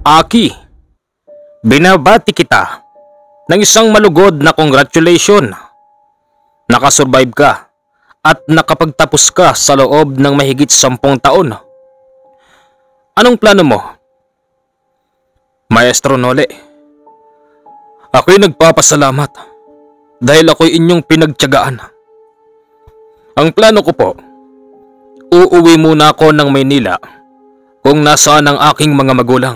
Aki, binabati kita ng isang malugod na congratulation. Nakasurvive ka at nakapagtapos ka sa loob ng mahigit 10 taon. Anong plano mo? Maestro Nole, ako'y nagpapasalamat dahil ako'y inyong pinagtiyagaan. Ang plano ko po, uuwi muna ako ng Maynila kung nasaan ang aking mga magulang.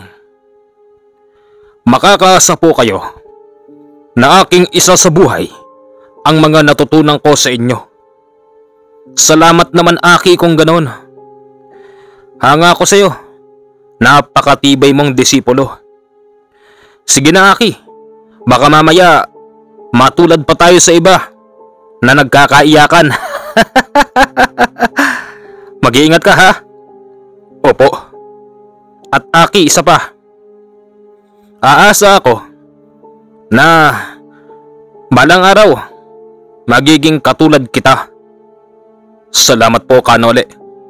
Makakaasa po kayo na aking isa sa buhay ang mga natutunan ko sa inyo. Salamat naman Aki kung ganon. Hanga ko sa iyo. Napakatibay mong disipulo. Sige na Aki, baka mamaya matulad pa tayo sa iba na nagkakaiyakan. Mag-iingat ka ha? Opo. At Aki, isa pa. Aasa ako na balang araw magiging katulad kita. Salamat po Kanole.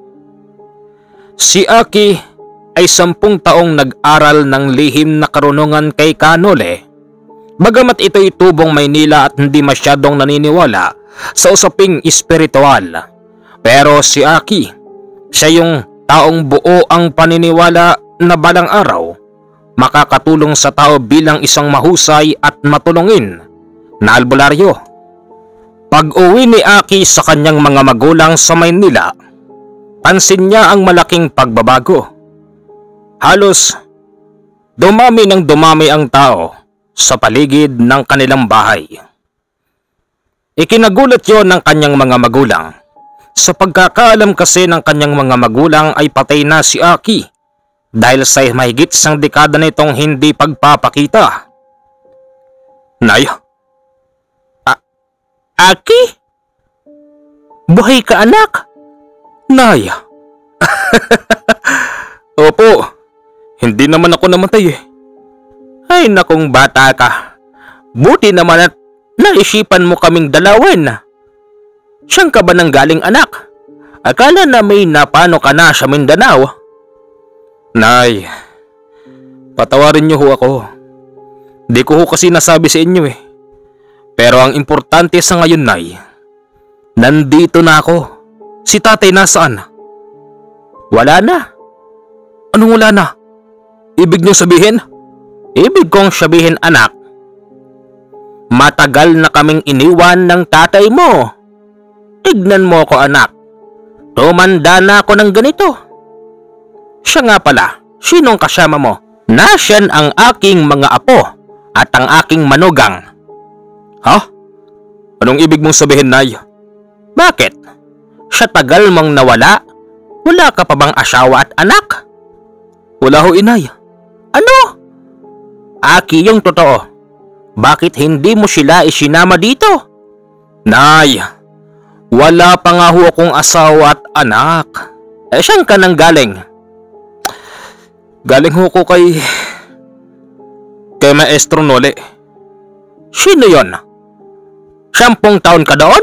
Si Aki ay 10 taong nag-aral ng lihim na karunungan kay Kanole. Bagamat ito'y tubong Maynila at hindi masyadong naniniwala sa usaping espiritual. Pero si Aki, siya yung taong buo ang paniniwala na balang araw makakatulong sa tao bilang isang mahusay at matulungin na albularyo. Pag-uwi ni Aki sa kanyang mga magulang sa Maynila, pansin niya ang malaking pagbabago. Halos dumami ng dumami ang tao sa paligid ng kanilang bahay. Ikinagulat yon ng kanyang mga magulang. Sa pagkakaalam kasi ng kanyang mga magulang ay patay na si Aki dahil sa mahigit 1 dekada nitong hindi pagpapakita. Nay? Aki? Buhay ka anak? Nay? Opo, hindi naman ako namatay eh. Ay nakong bata ka. Buti naman at naisipan mo kaming dalawin. Saan ka ba nang galing anak? Akala na may napano ka na sa Mindanao. Nay, patawarin niyo ho ako. Di ko ho kasi nasabi sa inyo eh. Pero ang importante sa ngayon, Nay, nandito na ako. Si tatay nasaan? Wala na. Anong wala na? Ibig niyo sabihin? Ibig kong sabihin anak, matagal na kaming iniwan ng tatay mo. Tignan mo ko anak. Tumanda na ako ng ganito. Siya nga pala, sinong kasama mo? Nasyan ang aking mga apo at ang aking manugang. Ha? Anong ibig mong sabihin, Nay? Bakit? Sa tagal mong nawala, wala ka pa bang asawa at anak? Wala ho, inay. Ano? Aki yung totoo. Bakit hindi mo sila isinama dito? Nay, wala pa nga ho akong asawa at anak. Saan ka nang galing? Galing ho ko kay Maestro Nole. Sino yon? 10 taon ka doon?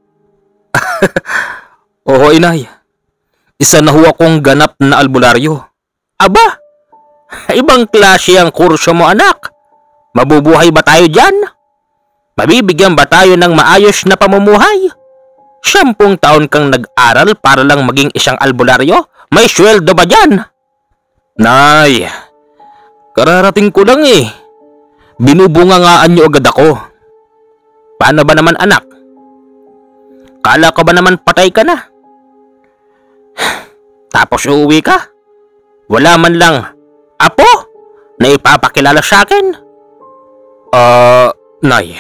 Oo, inay. Isa na ho akong ganap na albularyo. Aba, ibang klase ang kurso mo anak. Mabubuhay ba tayo dyan? Mabibigyan ba tayo ng maayos na pamumuhay? 10 taon kang nag-aral para lang maging isang albularyo? May sweldo ba dyan? Nay, kararating ko lang eh. Binubungangaan niyo agad ako. Paano ba naman anak? Kala ko ba naman patay ka na? Tapos uuwi ka? Wala man lang apo na ipapakilala sa akin? Nay.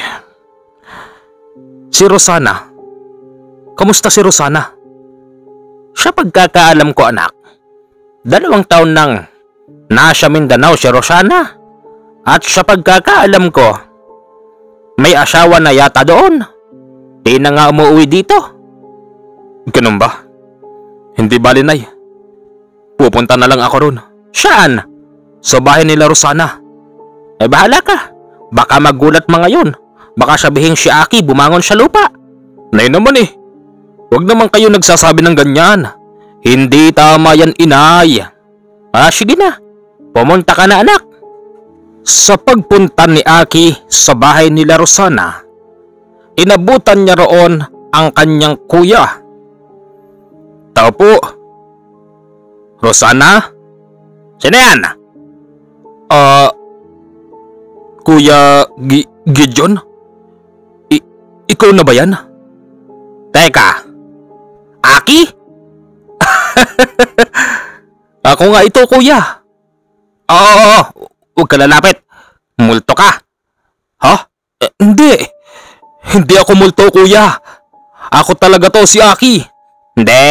Si Rosana. Kamusta si Rosana? Sa pagkakaalam ko anak, 2 taon nang nasa Mindanao si Rosana. At sa pagkakaalam ko, may asawa na yata doon. Di na nga umuwi dito. Ganun ba? Hindi bali, Nay. Pupunta na lang ako ron. Saan? Sa bahay nila Rosana. Bahala ka. Baka magulat mga yun. Baka sabihin si Aki bumangon sa lupa. Nay naman eh. Huwag naman kayo nagsasabi ng ganyan. Hindi tama yan, inay. Sige na. Pumunta ka na anak. Sa pagpunta ni Aki sa bahay nila Rosana, inabutan niya roon ang kanyang kuya. Tao po. Rosana? Sino yan? Kuya Gideon? Ikaw na ba yan? Teka, Aki? Ako nga ito, kuya. Oo, huwag ka lalapit. Multo ka. Ha? Hindi. Hindi ako multo, kuya. Ako talaga to, si Aki. Hindi.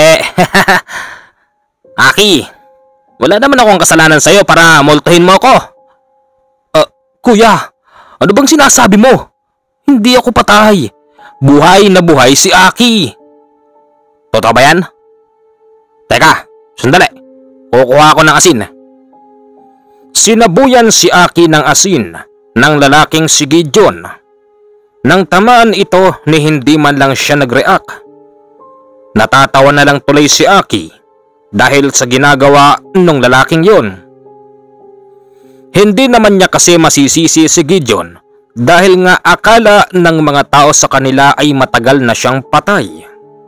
Aki, wala naman akong kasalanan sa'yo para multuhin mo ako. Kuya, ano bang sinasabi mo? Hindi ako patay. Buhay na buhay si Aki. Totoo ba yan? Teka, sandali. Kukuha ako ng asin. Sinabuyan si Aki ng asin ng lalaking si Gideon. Nang tamaan ito ni hindi man lang siya nag-react. Natatawa na lang tuloy si Aki dahil sa ginagawa ng lalaking yon. Hindi naman niya kasi masisisi si Gideon dahil nga akala ng mga tao sa kanila ay matagal na siyang patay.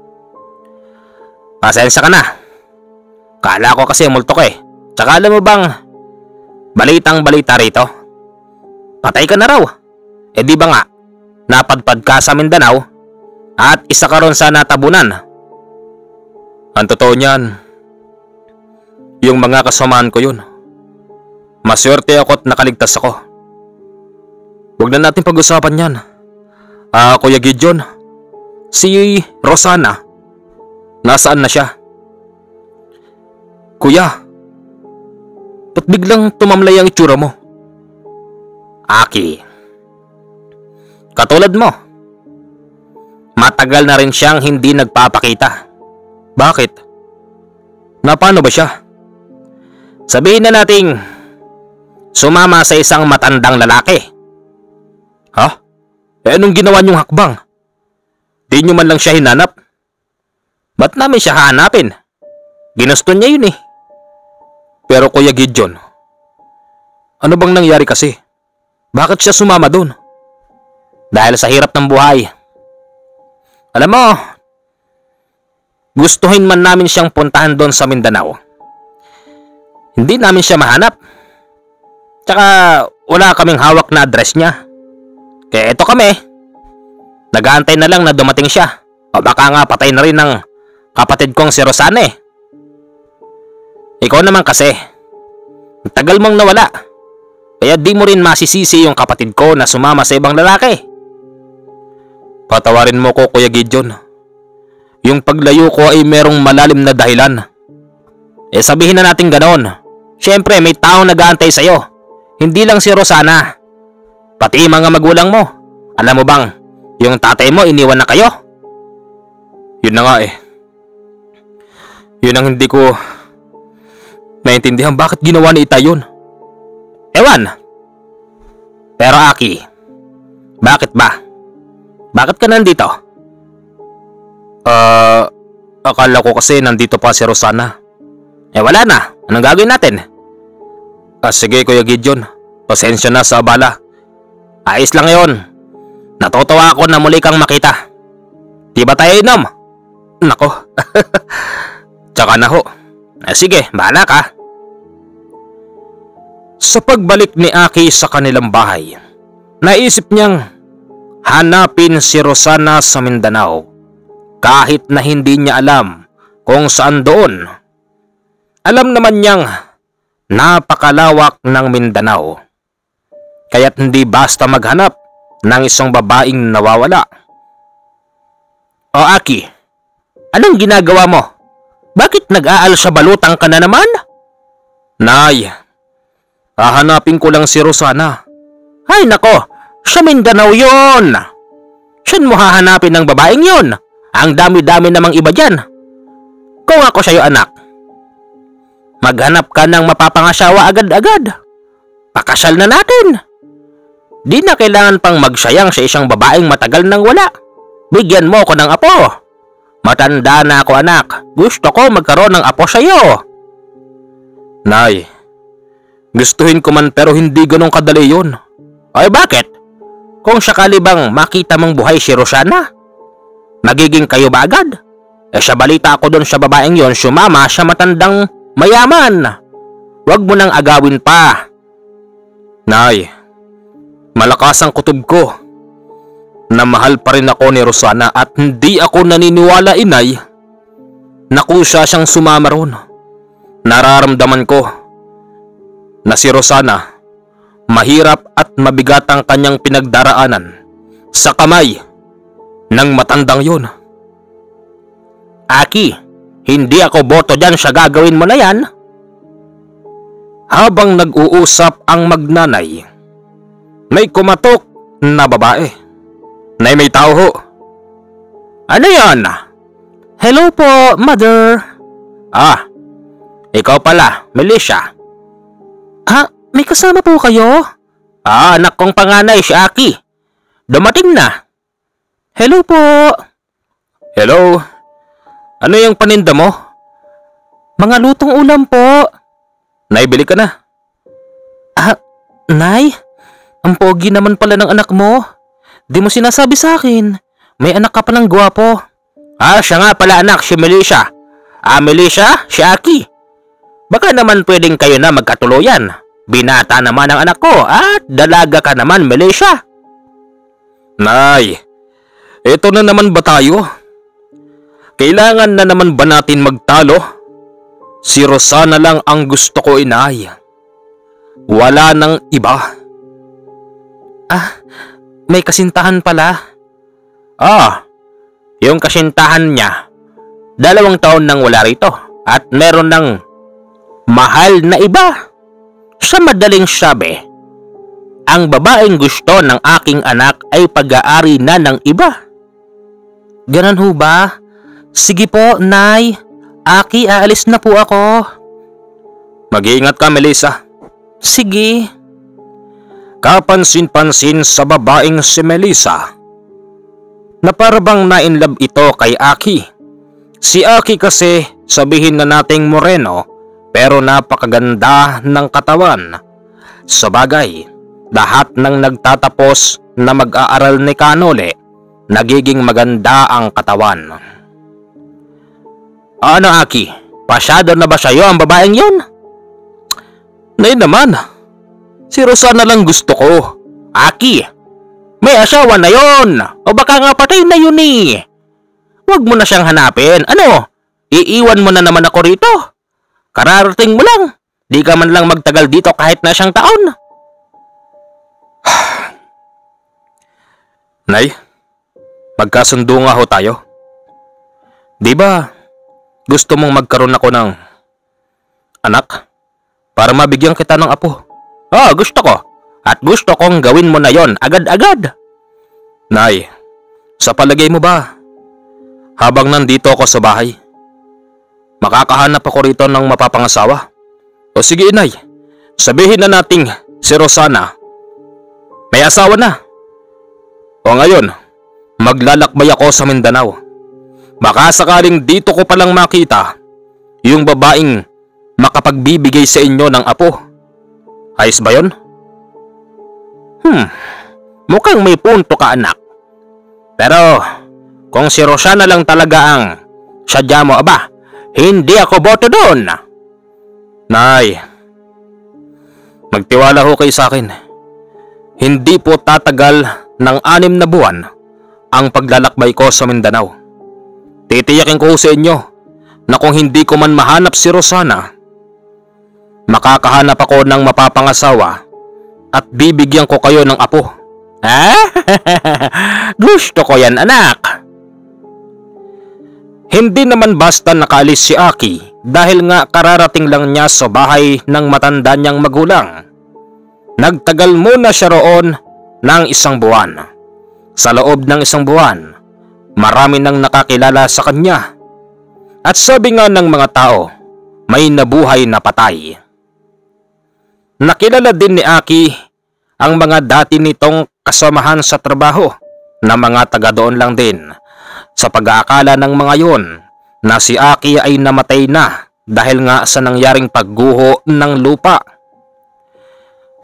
Pasensya ka na. Kala ko kasi multo ka eh. Tsaka alam mo bang balitang balita rito? Patay ka na raw. Eh di ba nga napadpad ka sa Mindanao at isa ka ron sa natabunan? Ang totoo niyan, yung mga kasamaan ko yun. Maswerte ako at nakaligtas ako. Huwag na natin pag-usapan yan. Kuya Gideon, si Rosana, nasaan na siya? Kuya, ba't biglang tumamlay ang itsura mo? Aki, katulad mo, matagal na rin siyang hindi nagpapakita. Bakit? Napano ba siya? Sabihin na nating sumama sa isang matandang lalaki. Ha? Eh anong ginawa niyong hakbang? Di niyo man lang siya hinanap? Ba't namin siya hahanapin? Ginusto niya yun eh. Pero Kuya Gideon, ano bang nangyari kasi? Bakit siya sumama doon? Dahil sa hirap ng buhay. Alam mo, gustuhin man namin siyang puntahan doon sa Mindanao. Hindi namin siya mahanap. Tsaka wala kaming hawak na address niya. Kaya eto kami. Nag-aantay na lang na dumating siya. O baka nga patay na rin ng kapatid kong si Rosana eh. Ikaw naman kasi, tagal mong nawala. Kaya di mo rin masisisi yung kapatid ko na sumama sa ibang lalaki. Patawarin mo ko, Kuya Gideon. Yung paglayo ko ay merong malalim na dahilan. Eh sabihin na natin ganoon. Siyempre may taong nag-aantay sa'yo. Hindi lang si Rosana. Pati mga magulang mo. Alam mo bang, yung tatay mo iniwan na kayo? Yun na nga eh. Yun ang hindi ko naintindihan bakit ginawa ni Itay yun. Ewan. Pero Aki, bakit ba? Bakit ka nandito? Akala ko kasi nandito pa si Rosana. Eh wala na. Anong gagawin natin? Sige Kuya Gideon. Pasensya na sa abala. Ayos lang yon. Natutuwa ako na muli kang makita. Di ba tayo inom? Nako. Tsaka na ho. Sige, bahala ka. Sa pagbalik ni Aki sa kanilang bahay, naisip niyang hanapin si Rosana sa Mindanao kahit na hindi niya alam kung saan doon. Alam naman niyang napakalawak ng Mindanao, kaya't hindi basta maghanap ng isang babaeng nawawala. O Aki, anong ginagawa mo? Bakit nag-aalsabalutang ka na naman? Nay, hahanapin ko lang si Rosana. Ay nako, sa Mindanao yun. Saan mo hahanapin ng babaeng yun? Ang dami-dami namang iba dyan. Kung ako sa'yo anak, maghanap ka ng mapapangasawa agad-agad. Pakasal na natin. Di na kailangan pang magsayang sa isang babaeng matagal nang wala. Bigyan mo ko ng apo. Matanda na ako anak. Gusto ko magkaroon ng apo sa'yo. Nay, Gustuhin ko man pero hindi ganun kadali yun. Ay bakit? Kung sakali bang makita mong buhay si Rosana, magiging kayo ba agad? Sa balita ako doon sa babaeng yon, sumama sa matandang mayaman. Huwag mo nang agawin pa. Nay, malakas ang kutob ko na mahal pa rin ako ni Rosana at hindi ako naniniwala, inay, na kusa siyang sumama ron. Nararamdaman ko na si Rosana mahirap at mabigat ang kanyang pinagdaraanan sa kamay ng matandang yun. Aki, hindi ako boto dyan sa gagawin mo na yan. Habang nag-uusap ang magnanay, may kumatok na babae. Nay, may tao ho. Ano yan? Hello po, mother. Ikaw pala, Melissa. May kasama po kayo? Anak kong panganay si Aki. Dumating na. Hello po. Hello. Ano yung paninda mo? Mga lutong ulam po. Nay, bili ka na. Nay? Ang pogi naman pala ng anak mo. Di mo sinasabi sa akin. May anak ka palang gwapo. Siya nga pala anak, si Melissa. Melissa, si Aki. Baka naman pwedeng kayo na magkatuluyan. Binata naman ang anak ko at dalaga ka naman, Melissa. Nay, eto na naman ba tayo? Kailangan na naman ba natin magtalo? Si Rosana lang ang gusto ko, inay. Wala nang iba. May kasintahan pala. Yung kasintahan niya, 2 taon nang wala rito at meron ng mahal na iba. Sa madaling sabi, ang babaeng gusto ng aking anak ay pag-aari na ng iba. Ganon ho ba? Sige po, Nay. Aki, aalis na po ako. Mag-iingat ka, Melissa. Sige. Kapansin-pansin sa babaeng si Melissa na parabang na-inlove ito kay Aki. Si Aki kasi, sabihin na nating moreno, pero napakaganda ng katawan. Sa bagay, lahat ng nagtatapos na mag-aaral ni Kanole, nagiging maganda ang katawan. Ano, Aki? Pasyado na ba sa'yo ang babaeng yun? Nay naman, si Rosana lang gusto ko. Aki, may asawa na yon. O baka nga patay na yun eh. Huwag mo na siyang hanapin. Ano? Iiwan mo na naman ako rito? Kararating mo lang. Di ka man lang magtagal dito kahit na 1 taon. Nay, magkasundo nga ho tayo. Di ba gusto mong magkaroon ako ng anak para mabigyan kita ng apo? Gusto ko. At gusto kong gawin mo na yon agad-agad. Nay, sa palagay mo ba, habang nandito ako sa bahay, makakahanap ako rito ng mapapangasawa? O sige, inay, sabihin na nating si Rosana may asawa na. O ngayon, maglalakbay ako sa Mindanao. Baka sakaling dito ko palang makita yung babaeng makapagbibigay sa inyo ng apo. Ayos ba yun? Mukhang may punto ka, anak. Pero kung si Rosana lang talaga ang sadya mo, hindi ako boto doon. Nay, magtiwala ho kayo sa akin. Hindi po tatagal ng 6 na buwan ang paglalakbay ko sa Mindanao. Titiyakin ko sa inyo na kung hindi ko man mahanap si Rosana, makakahanap ako ng mapapangasawa at bibigyan ko kayo ng apo. Gusto ko yan, anak. Hindi naman basta nakaalis si Aki dahil nga kararating lang niya sa bahay ng matanda niyang magulang. Nagtagal muna siya roon ng 1 buwan. Sa loob ng 1 buwan, marami nang nakakilala sa kanya. At sabi nga ng mga tao, may nabuhay na patay. Nakilala din ni Aki ang mga dati nitong kasamahan sa trabaho na mga taga doon lang din. Sa pag-aakala ng mga yon na si Aki ay namatay na dahil nga sa nangyaring pagguho ng lupa.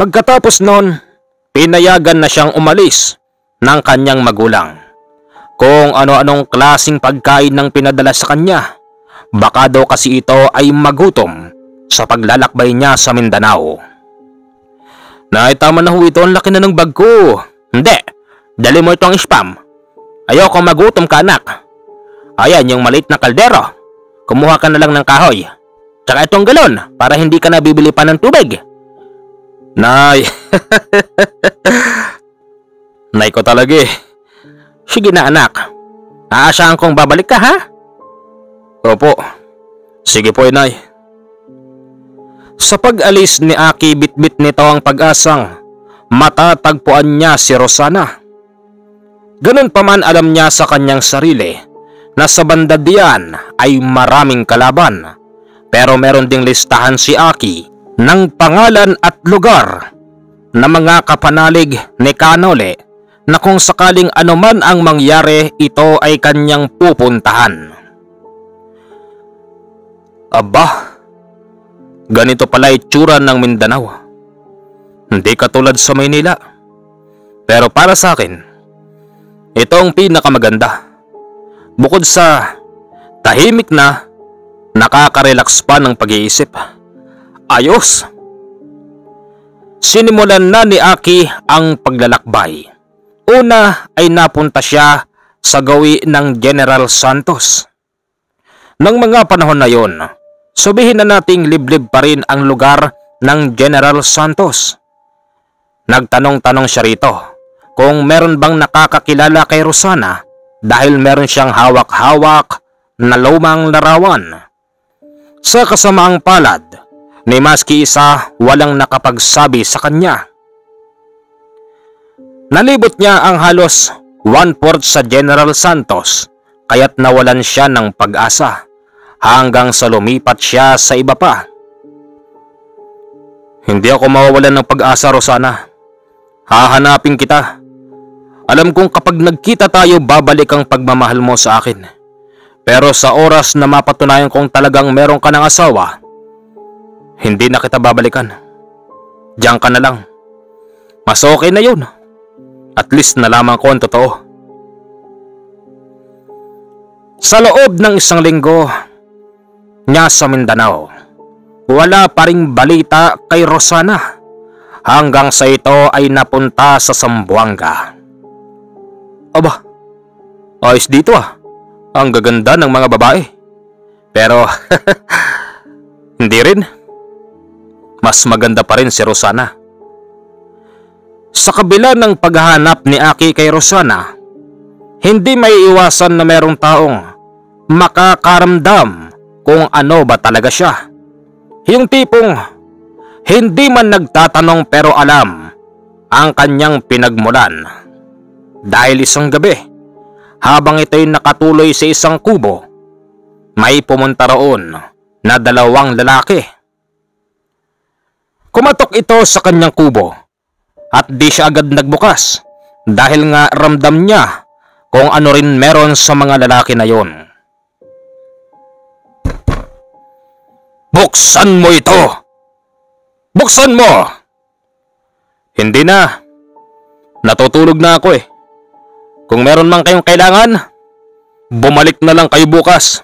Pagkatapos noon, pinayagan na siyang umalis ng kanyang magulang. Kung ano-anong klaseng pagkain ng pinadala sa kanya, baka daw kasi ito ay magutom sa paglalakbay niya sa Mindanao. Nay, tama na ho ito, ang laki na ng bag ko. Hindi, dali mo itong spam. Ayoko magutom ka, anak. Ayan yung maliit na kaldero. Kumuha ka na lang ng kahoy. Tsaka itong galon para hindi ka na bibili pa ng tubig. Nay, nay ko talaga eh. Sige na anak, aasahan kong babalik ka ha? Opo, sige po inay. Sa pag-alis ni Aki, bitbit nito ang pag-asang matatagpuan niya si Rosana. Ganun pa man, alam niya sa kanyang sarili na sa banda diyan ay maraming kalaban. Pero meron ding listahan si Aki ng pangalan at lugar na mga kapanalig ni Kanole na kung sakaling anuman ang mangyari, ito ay kanyang pupuntahan. Aba, ganito pala itsura ng Mindanao. Hindi katulad sa Maynila. Pero para sa akin, ito ang pinakamaganda. Bukod sa tahimik na, nakaka-relax pa ng pag-iisip. Ayos! Sinimulan na ni Aki ang paglalakbay. Una ay napunta siya sa gawi ng General Santos. Nang mga panahon na yon, sabihin na nating liblib pa rin ang lugar ng General Santos. Nagtanong-tanong siya rito kung meron bang nakakakilala kay Rosana dahil meron siyang hawak-hawak na lumang larawan. Sa kasamaang palad, ni maski isa walang nakapagsabi sa kanya. Nalibot niya ang halos 1/4 sa General Santos kaya't nawalan siya ng pag-asa hanggang sa lumipat siya sa iba pa. Hindi ako mawawalan ng pag-asa, Rosana. Hahanapin kita. Alam kong kapag nagkita tayo, babalik ang pagmamahal mo sa akin. Pero sa oras na mapatunayan kong talagang meron ka ng asawa, hindi na kita babalikan. Diyan ka na lang. Mas okay na yun. At least nalaman ko ang totoo. Sa loob ng 1 linggo niya sa Mindanao, wala pa ring balita kay Rosana hanggang sa ito ay napunta sa Zamboanga. Aba, ayos dito ah. Ang gaganda ng mga babae. Pero hindi rin. Mas maganda pa rin si Rosana. Sa kabila ng paghahanap ni Aki kay Rosana, hindi may iwasan na merong taong makakaramdam kung ano ba talaga siya. Yung tipong hindi man nagtatanong pero alam ang kanyang pinagmulan. Dahil isang gabi, habang ito'y nakatuloy sa isang kubo, may pumunta roon na 2 lalaki. Kumatok ito sa kanyang kubo at di siya agad nagbukas dahil nga ramdam niya kung ano rin meron sa mga lalaki na yon. Buksan mo ito! Buksan mo! Hindi na. Natutulog na ako eh. Kung meron man kayong kailangan, bumalik na lang kayo bukas.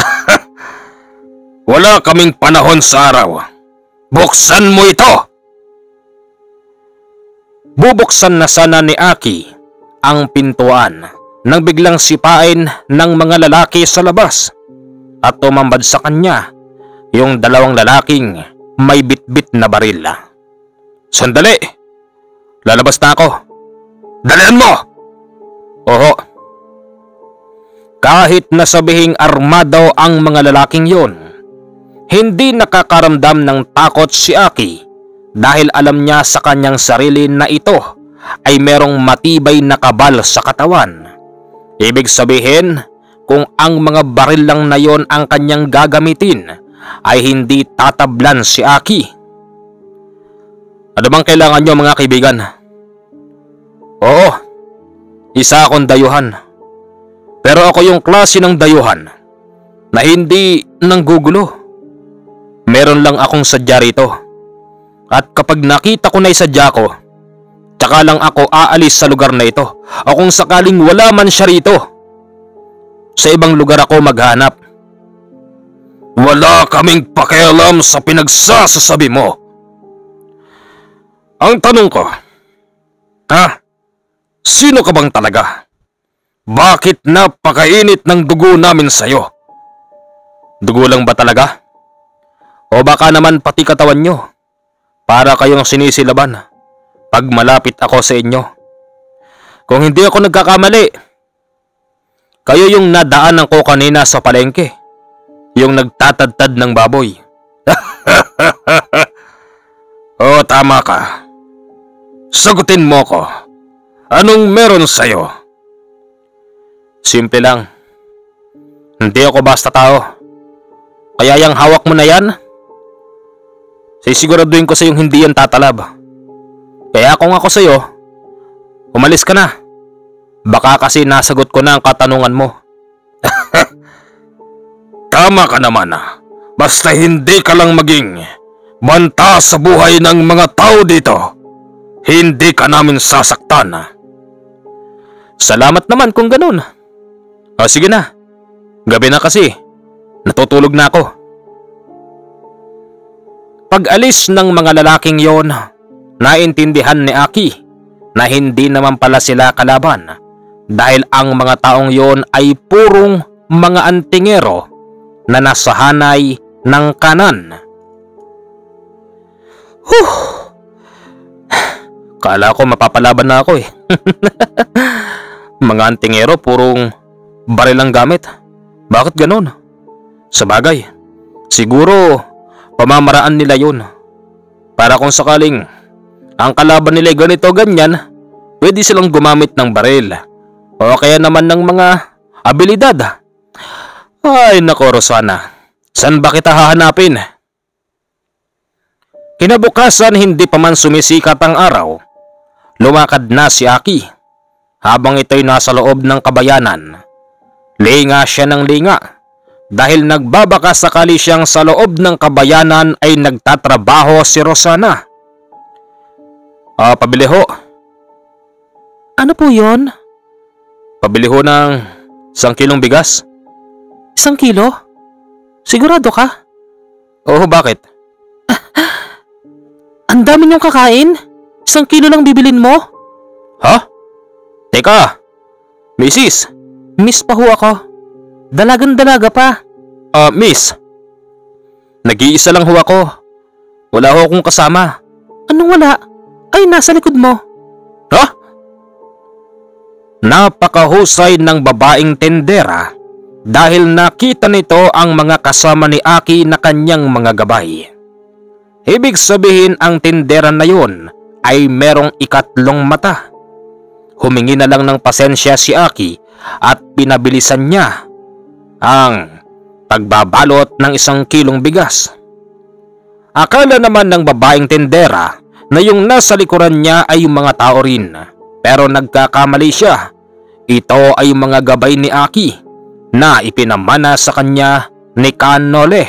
Wala kaming panahon sa araw. Buksan mo ito! Bubuksan na sana ni Aki ang pintuan nang biglang sipain ng mga lalaki sa labas at tumambad sa kanya yung 2 lalaking may bitbit na baril. Sandali! Lalabas na ako. Dalian mo! Oho. Kahit nasabihing armado ang mga lalaking yon, hindi nakakaramdam ng takot si Aki dahil alam niya sa kanyang sarili na ito ay merong matibay na kabal sa katawan. Ibig sabihin, kung ang mga baril lang na yon ang kanyang gagamitin, ay hindi tatablan si Aki. Ano bang kailangan nyo mga kaibigan? Oo, isa akong dayuhan. Pero ako yung klase ng dayuhan na hindi nanggugulo. Meron lang akong sadya rito. At kapag nakita ko na isadya ko, tsaka lang ako aalis sa lugar na ito. O kung sakaling wala man siya rito, sa ibang lugar ako maghanap. Wala kaming pakialam sa pinagsasasabi mo. Ang tanong ko, sino ka bang talaga? Bakit napakainit ng dugo namin sa'yo? Dugo lang ba talaga? O baka naman pati katawan nyo? Para kayong sinisilaban pag malapit ako sa inyo. Kung hindi ako nagkakamali, kayo yung nadaanan ko kanina sa palengke. Yung nagtatadtad ng baboy. Oo, tama ka. Sagutin mo ko. Anong meron sa'yo? Simple lang. Hindi ako basta tao. Kaya yung hawak mo na yan, sisiguraduhin ko sa yung hindi yan tatalab. Kaya kung ako sa'yo, umalis ka na. Baka kasi nasagot ko na ang katanungan mo. Tama ka naman. Basta hindi ka lang maging banta sa buhay ng mga tao dito. Hindi ka namin sasaktan. Salamat naman kung ganun. O sige na. Gabi na kasi. Natutulog na ako. Pag-alis ng mga lalaking yon, naintindihan ni Aki na hindi naman pala sila kalaban dahil ang mga taong yon ay purong mga antingero na nasa hanay ng kanan. Kala ko mapapalaban na ako eh. Mga antingero purong baril ang gamit. Bakit ganun? Sabagay, siguro pamamaraan nila yun. Para kung sakaling ang kalaban nila ganito ganyan, pwede silang gumamit ng baril. O kaya naman ng mga abilidad. Ay nako Rosana, saan ba kita hahanapin? Kinabukasan hindi pa man sumisikat ang araw, lumakad na si Aki. Habang ito'y nasa loob ng kabayanan, linga siya ng linga dahil nagbabaka sakali siyang sa loob ng kabayanan ay nagtatrabaho si Rosana. Pabili ho. Ano po yon? Pabili ho ng 1 kilong bigas. 1 kilo? Sigurado ka? Oo, bakit? Ang dami niyong kakain? 1 kilo lang bibilin mo? Ha? Teka, Mrs. Miss pa ho ako. Dalagang-dalaga pa. Miss. Nag-iisa lang ho ako. Wala ho akong kasama. Anong wala? Ay, nasa likod mo. Ha? Napakahusay ng babaeng tendera dahil nakita nito ang mga kasama ni Aki na kanyang mga gabay. Ibig sabihin ang tendera na yun ay merong ikatlong mata. Humingi na lang ng pasensya si Aki at pinabilisan niya ang pagbabalot ng 1 kilong bigas. Akala naman ng babaeng tendera na yung nasa likuran niya ay yung mga tao rin, pero nagkakamali siya. Ito ay mga gabay ni Aki na ipinamana sa kanya ni Kanole.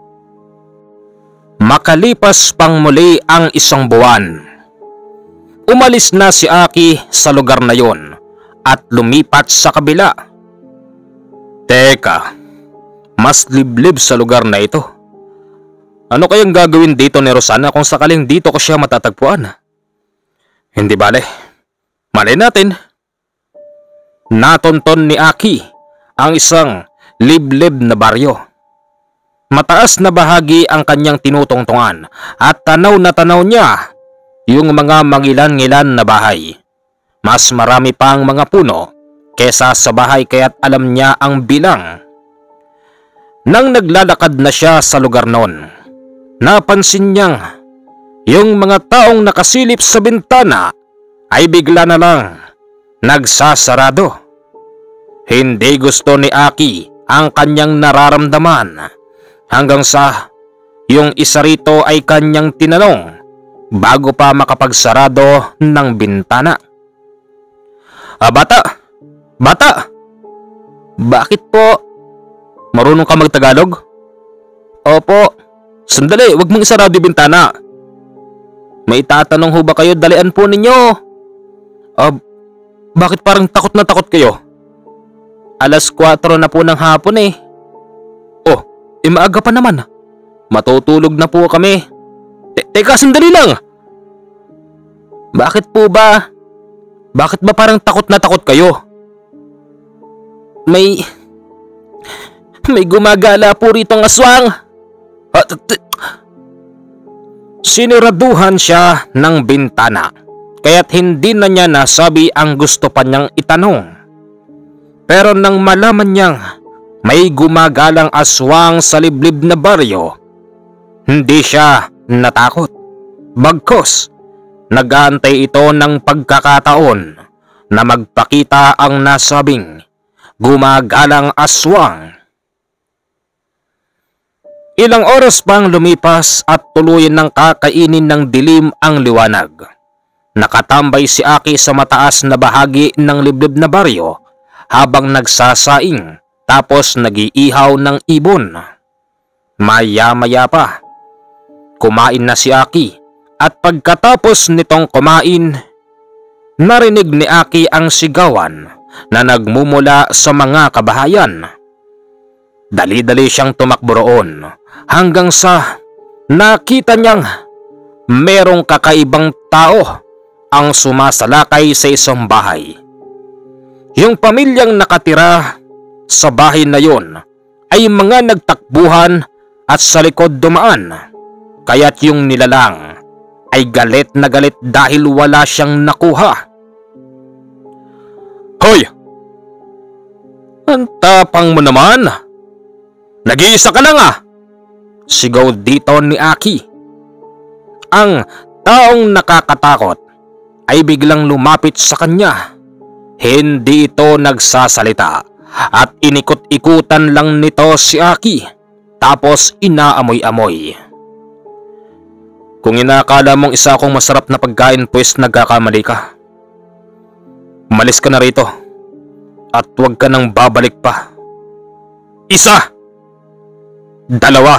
Makalipas pang muli ang 1 buwan, umalis na si Aki sa lugar na yon at lumipat sa kabila. Teka, mas liblib sa lugar na ito. Ano kayang gagawin dito ni Rosana kung sakaling dito ko siya matatagpuan? Hindi bale, malay natin. Natonton ni Aki ang isang liblib na baryo. Mataas na bahagi ang kanyang tinutungtungan at tanaw na tanaw niya yung mga mangilan-ngilan na bahay. Mas marami pa ang mga puno kesa sa bahay kaya't alam niya ang bilang. Nang naglalakad na siya sa lugar noon, napansin niyang yung mga taong nakasilip sa bintana ay bigla na lang nagsasarado. Hindi gusto ni Aki ang kanyang nararamdaman hanggang sa yung isa rito ay kanyang tinanong bago pa makapagsarado ng bintana. Bata! Bata! Bakit po? Marunong ka magtagalog? Opo. Sandali, wag mong isarado yung bintana. May tatanong ho ba kayo? Dalian po ninyo. Bakit parang takot na takot kayo? 4:00 na po ng hapon eh. Oh, maaga pa naman. Matutulog na po kami. Teka, sandali lang. Bakit po ba? Bakit ba parang takot na takot kayo? May gumagala po ritong aswang. Siniraduhan siya ng bintana, kaya't hindi na niya nasabi ang gusto pa niyang itanong. Pero nang malaman niyang may gumagalang aswang sa liblib na baryo, hindi siya natakot. Bagkus, nag-aantay ito ng pagkakataon na magpakita ang nasabing gumagalang aswang. Ilang oras pang lumipas at tuluyan ng kakainin ng dilim ang liwanag. Nakatambay si Aki sa mataas na bahagi ng liblib na baryo habang nagsasaing tapos nag-iihaw ng ibon. Maya-maya pa, kumain na si Aki at pagkatapos nitong kumain, narinig ni Aki ang sigawan na nagmumula sa mga kabahayan. Dali-dali siyang tumakbo roon hanggang sa nakita niyang merong kakaibang tao ang sumasalakay sa isang bahay. Yung pamilyang nakatira sa bahay na yon ay mga nagtakbuhan at sa likod dumaan, kaya't yung nilalang ay galit na galit dahil wala siyang nakuha. Hoy! Ang tapang mo naman! Nag-iisa ka lang ah! Sigaw dito ni Aki. Ang taong nakakatakot ay biglang lumapit sa kanya. Hindi ito nagsasalita at inikot-ikutan lang nito si Aki tapos inaamoy-amoy. Kung inakala mong isa akong masarap na pagkain, pues nagkakamali ka. Umalis ka na rito at huwag ka nang babalik pa. 1, 2,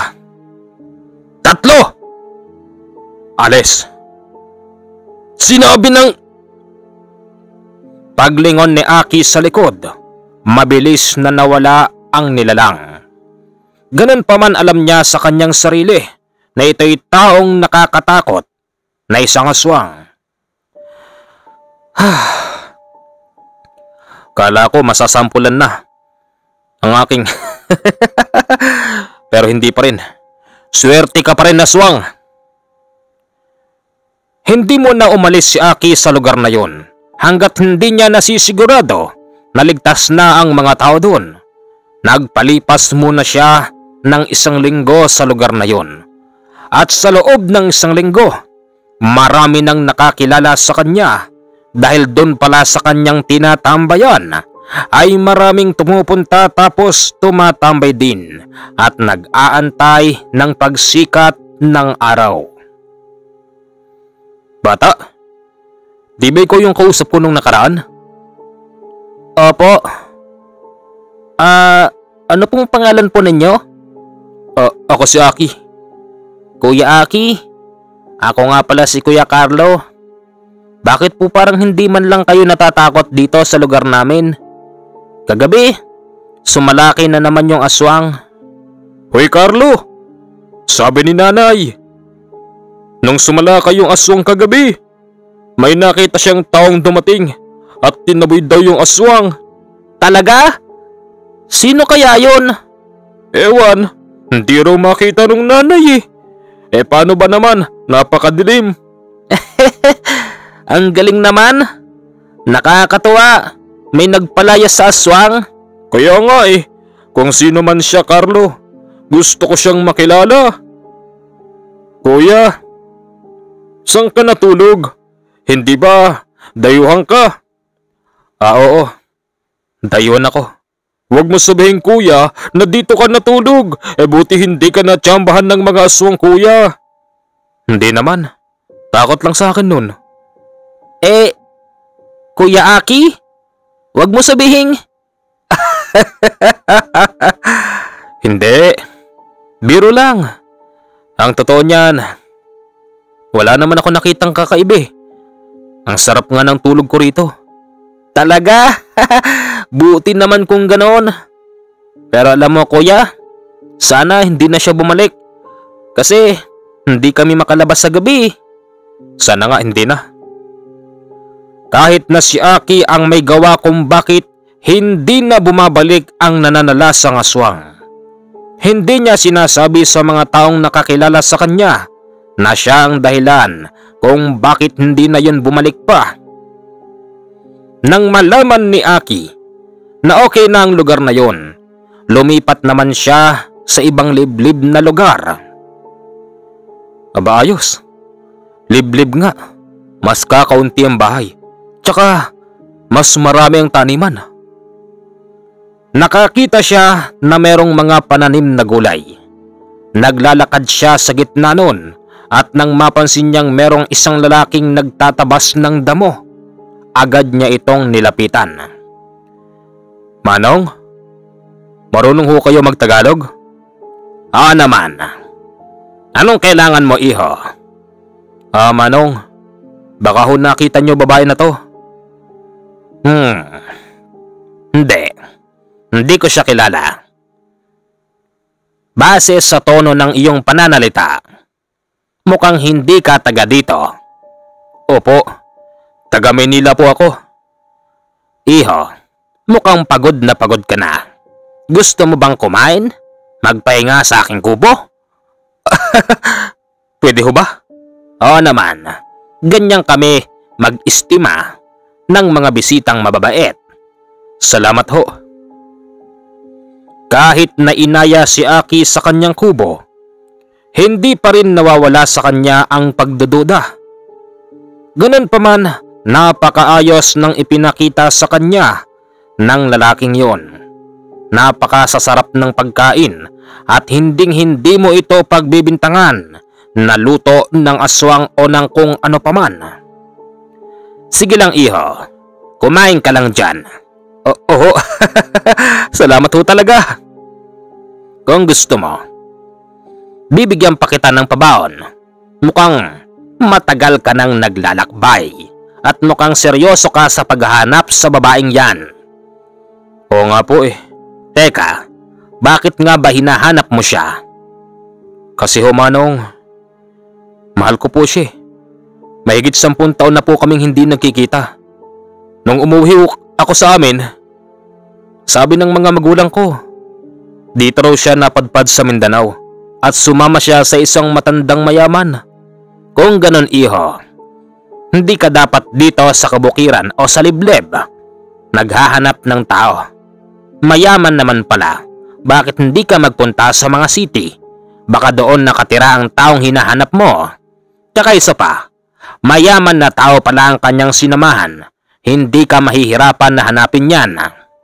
3. Alis. Sinabi ng... Paglingon ni Aki sa likod, mabilis na nawala ang nilalang. Ganun pa man alam niya sa kanyang sarili na ito'y taong nakakatakot na isang aswang. Kala ko masasampulan na ang aking... Pero hindi pa rin. Swerte ka pa rin, aswang. Hindi mo na umalis si Aki sa lugar na yon hanggat hindi niya nasisigurado na ligtas na ang mga tao doon. Nagpalipas muna siya ng 1 linggo sa lugar na yon. At sa loob ng 1 linggo, marami nang nakakilala sa kanya dahil doon pala sa kanyang tinatambayan ay maraming tumupunta tapos tumatambay din at nag-aantay ng pagsikat ng araw. Bata, di ba ikaw yung kausap ko nung nakaraan? Opo. Ano pong pangalan po ninyo? Ako si Aki. Kuya Aki? Ako nga pala si Kuya Carlo. Bakit po parang hindi man lang kayo natatakot dito sa lugar namin? Kagabi, sumalaki na naman yung aswang. Hoy Carlo, sabi ni nanay, nung sumalaki yung aswang kagabi, may nakita siyang taong dumating at tinaboy daw yung aswang. Talaga? Sino kaya yon? Ewan, hindi raw makita nung nanay eh. Paano ba naman? Napakadilim. Ang galing naman. Nakakatuwa. May nagpalayas sa aswang. Kaya nga eh. Kung sino man siya, Carlo, gusto ko siyang makilala. Kuya, saan ka natulog? Hindi ba dayuhan ka? Oo. Dayuhan ako. Huwag mo sabihin kuya na dito ka natulog. Buti hindi ka natsambahan ng mga aswang kuya. Hindi naman. Takot lang sa akin nun. Kuya Aki? Huwag mo sabihin. Hindi. Biro lang. Ang totoo niyan, Wala naman ako nakitang kakaiba. Ang sarap nga ng tulog ko rito. Talaga? Buti naman kung ganoon. Pero alam mo kuya, sana hindi na siya bumalik. Kasi hindi kami makalabas sa gabi. Sana nga hindi na. Kahit na si Aki ang may gawa kung bakit hindi na bumabalik ang nananalasang aswang. Hindi niya sinasabi sa mga taong nakakilala sa kanya na siya ang dahilan kung bakit hindi na yun bumalik pa. Nang malaman ni Aki na okay na ang lugar na yun, lumipat naman siya sa ibang liblib na lugar. Aba ayos, liblib nga, mas kakaunti ang bahay, tsaka mas marami ang taniman. Nakakita siya na merong mga pananim na gulay. Naglalakad siya sa gitna nun at nang mapansin niyang merong isang lalaking nagtatabas ng damo, agad niya itong nilapitan. Manong, marunong ho kayo magtagalog? Oo naman. Anong kailangan mo, iho? Manong, baka ho nakita niyo babae na to? Hindi ko siya kilala. Base sa tono ng iyong pananalita, mukhang hindi ka taga dito. Opo, taga Manila po ako. Iho, mukhang pagod na pagod ka na. Gusto mo bang kumain? Magpahinga sa aking kubo? Pwede ho ba? Oo naman, ganyan kami mag-istima ng mga bisitang mababait. Salamat ho. Kahit na inaya si Aki sa kanyang kubo, hindi pa rin nawawala sa kanya ang pagdududa. Ganun pa man, napakaayos ng ipinakita sa kanya ng lalaking yon. Napakasasarap ng pagkain at hinding-hindi mo ito pagbibintangan na luto ng aswang o ng kung ano paman. Sige lang iho, kumain ka lang dyan. Oo, salamat ho talaga. Kung gusto mo, bibigyan pa kita ng pabaon. Mukhang matagal ka nang naglalakbay at mukhang seryoso ka sa paghahanap sa babaeng yan. Oo nga po eh. Teka, bakit nga ba hinahanap mo siya? Kasi ho manong, mahal ko po siya. Mahigit 10 taon na po kaming hindi nagkikita. Nung umuwi ako sa amin, sabi ng mga magulang ko, dito raw siya napadpad sa Mindanao at sumama siya sa isang matandang mayaman. Kung ganon iho, hindi ka dapat dito sa kabukiran o sa liblib naghahanap ng tao. Mayaman naman pala, bakit hindi ka magpunta sa mga city? Baka doon nakatira ang taong hinahanap mo. Tsaka isa pa, mayaman na tao pala ang kanyang sinamahan. Hindi ka mahihirapan na hanapin yan.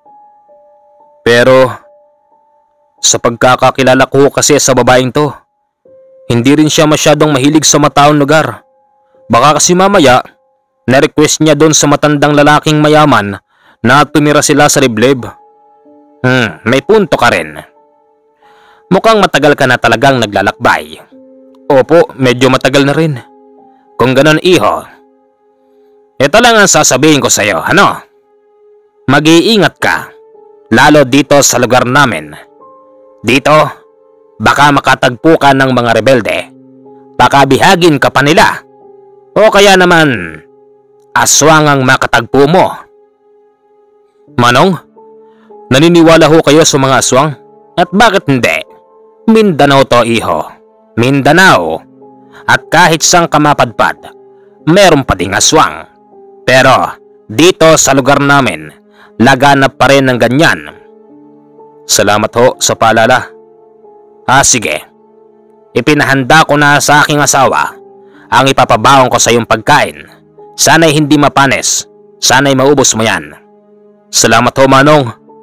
Pero sa pagkakakilala ko kasi sa babaeng to, hindi rin siya masyadong mahilig sa mataong lugar. Baka kasi mamaya, na-request niya doon sa matandang lalaking mayaman na tumira sila sa liblib. May punto ka rin. Mukhang matagal ka na talagang naglalakbay. Opo, medyo matagal na rin. Kung ganon iho, ito lang ang sasabihin ko sa'yo, ano? Mag-iingat ka, lalo dito sa lugar namin. Dito, baka makatagpo ka ng mga rebelde. Baka bihagin ka pa nila. O kaya naman, aswang ang makatagpo mo. Manong, naniniwala ho kayo sa mga aswang? At bakit hindi? Mindanao to iho. Mindanao. At kahit sang kamapadpad, meron pa ding aswang. Pero dito sa lugar namin, laganap pa rin ng ganyan. Salamat ho sa paalala. Sige. Ipinahanda ko na sa aking asawa ang ipapabaon ko sa iyong pagkain. Sana'y hindi mapanis. Sana'y maubos mo yan. Salamat ho manong.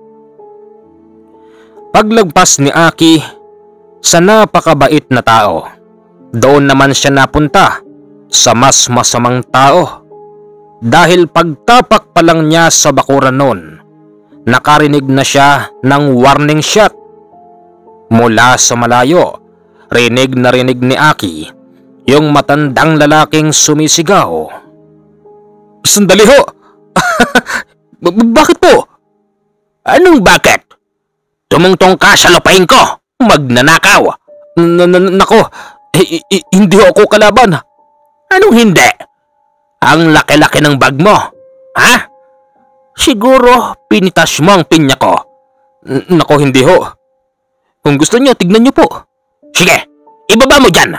Paglagpas ni Aki sa napakabait na tao, doon naman siya napunta sa mas masamang tao. Dahil pagtapak pa lang niya sa bakuran noon, nakarinig na siya ng warning shot. Mula sa malayo, rinig na rinig ni Aki yung matandang lalaking sumisigaw. Sandali ho! Bakit po? Anong bakit? Tumungtong ka sa lupain ko! Magnanakaw! Nako, hindi ako kalaban. Anong hindi? Ang laki-laki ng bag mo, ha? Siguro pinitas mo ang pinya ko. Nako, hindi ho. Kung gusto niyo, tignan niyo po. Sige, ibaba mo dyan.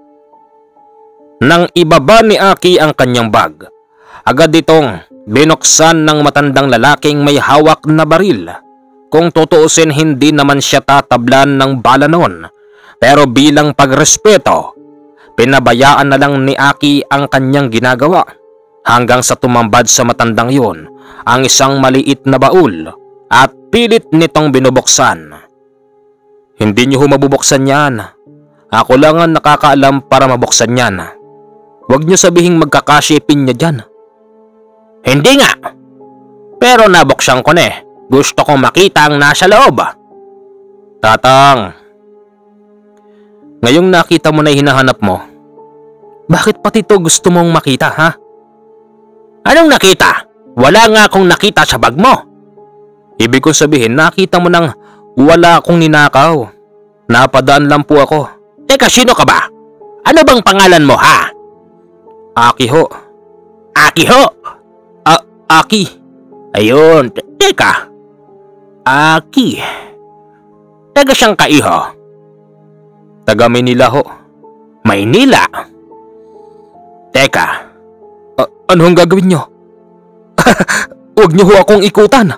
Nang ibaba ni Aki ang kanyang bag, agad itong binuksan ng matandang lalaking may hawak na baril. Kung tutuusin, hindi naman siya tatablan ng bala noon. Pero bilang pagrespeto, pinabayaan na lang ni Aki ang kanyang ginagawa. Hanggang sa tumambad sa matandang yun ang isang maliit na baul at pilit nitong binubuksan. Hindi niyo mabubuksan yan. Ako lang ang nakakaalam para mabuksan yan. Huwag niyo sabihing magkakasipin niya dyan. Hindi nga. Pero nabuksan ko na eh. Gusto kong makita ang nasa loob. Tatang, ngayong nakita mo na hinahanap mo, bakit pati to gusto mong makita, ha? Anong nakita? Wala nga akong nakita sa bag mo. Ibig kong sabihin, nakita mo nang wala akong ninakaw. Napadaan lang po ako. Teka, sino ka ba? Ano bang pangalan mo, ha? Aki ho. Aki ho? Aki. Ayun, teka. Aki. Taga siyang kaiho? Taga Maynila ho. Maynila? Teka. Ano ang gagawin nyo? Huwag nyo ho akong ikutan.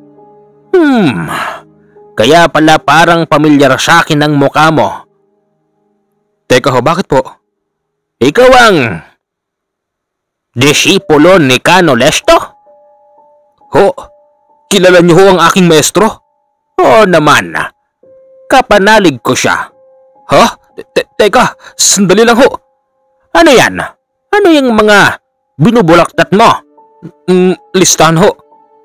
Kaya pala parang pamilyar sa akin ang mukha mo. Teka ho, bakit po? Ikaw ang disipulo ni Kano Lesto? Ho, kilala niyo ho ang aking maestro? Oo naman. Kapanalig ko siya. Ha? Teka, sandali lang ho. Ano yan? Ano yung mga binubulaktat mo? Listahan ho.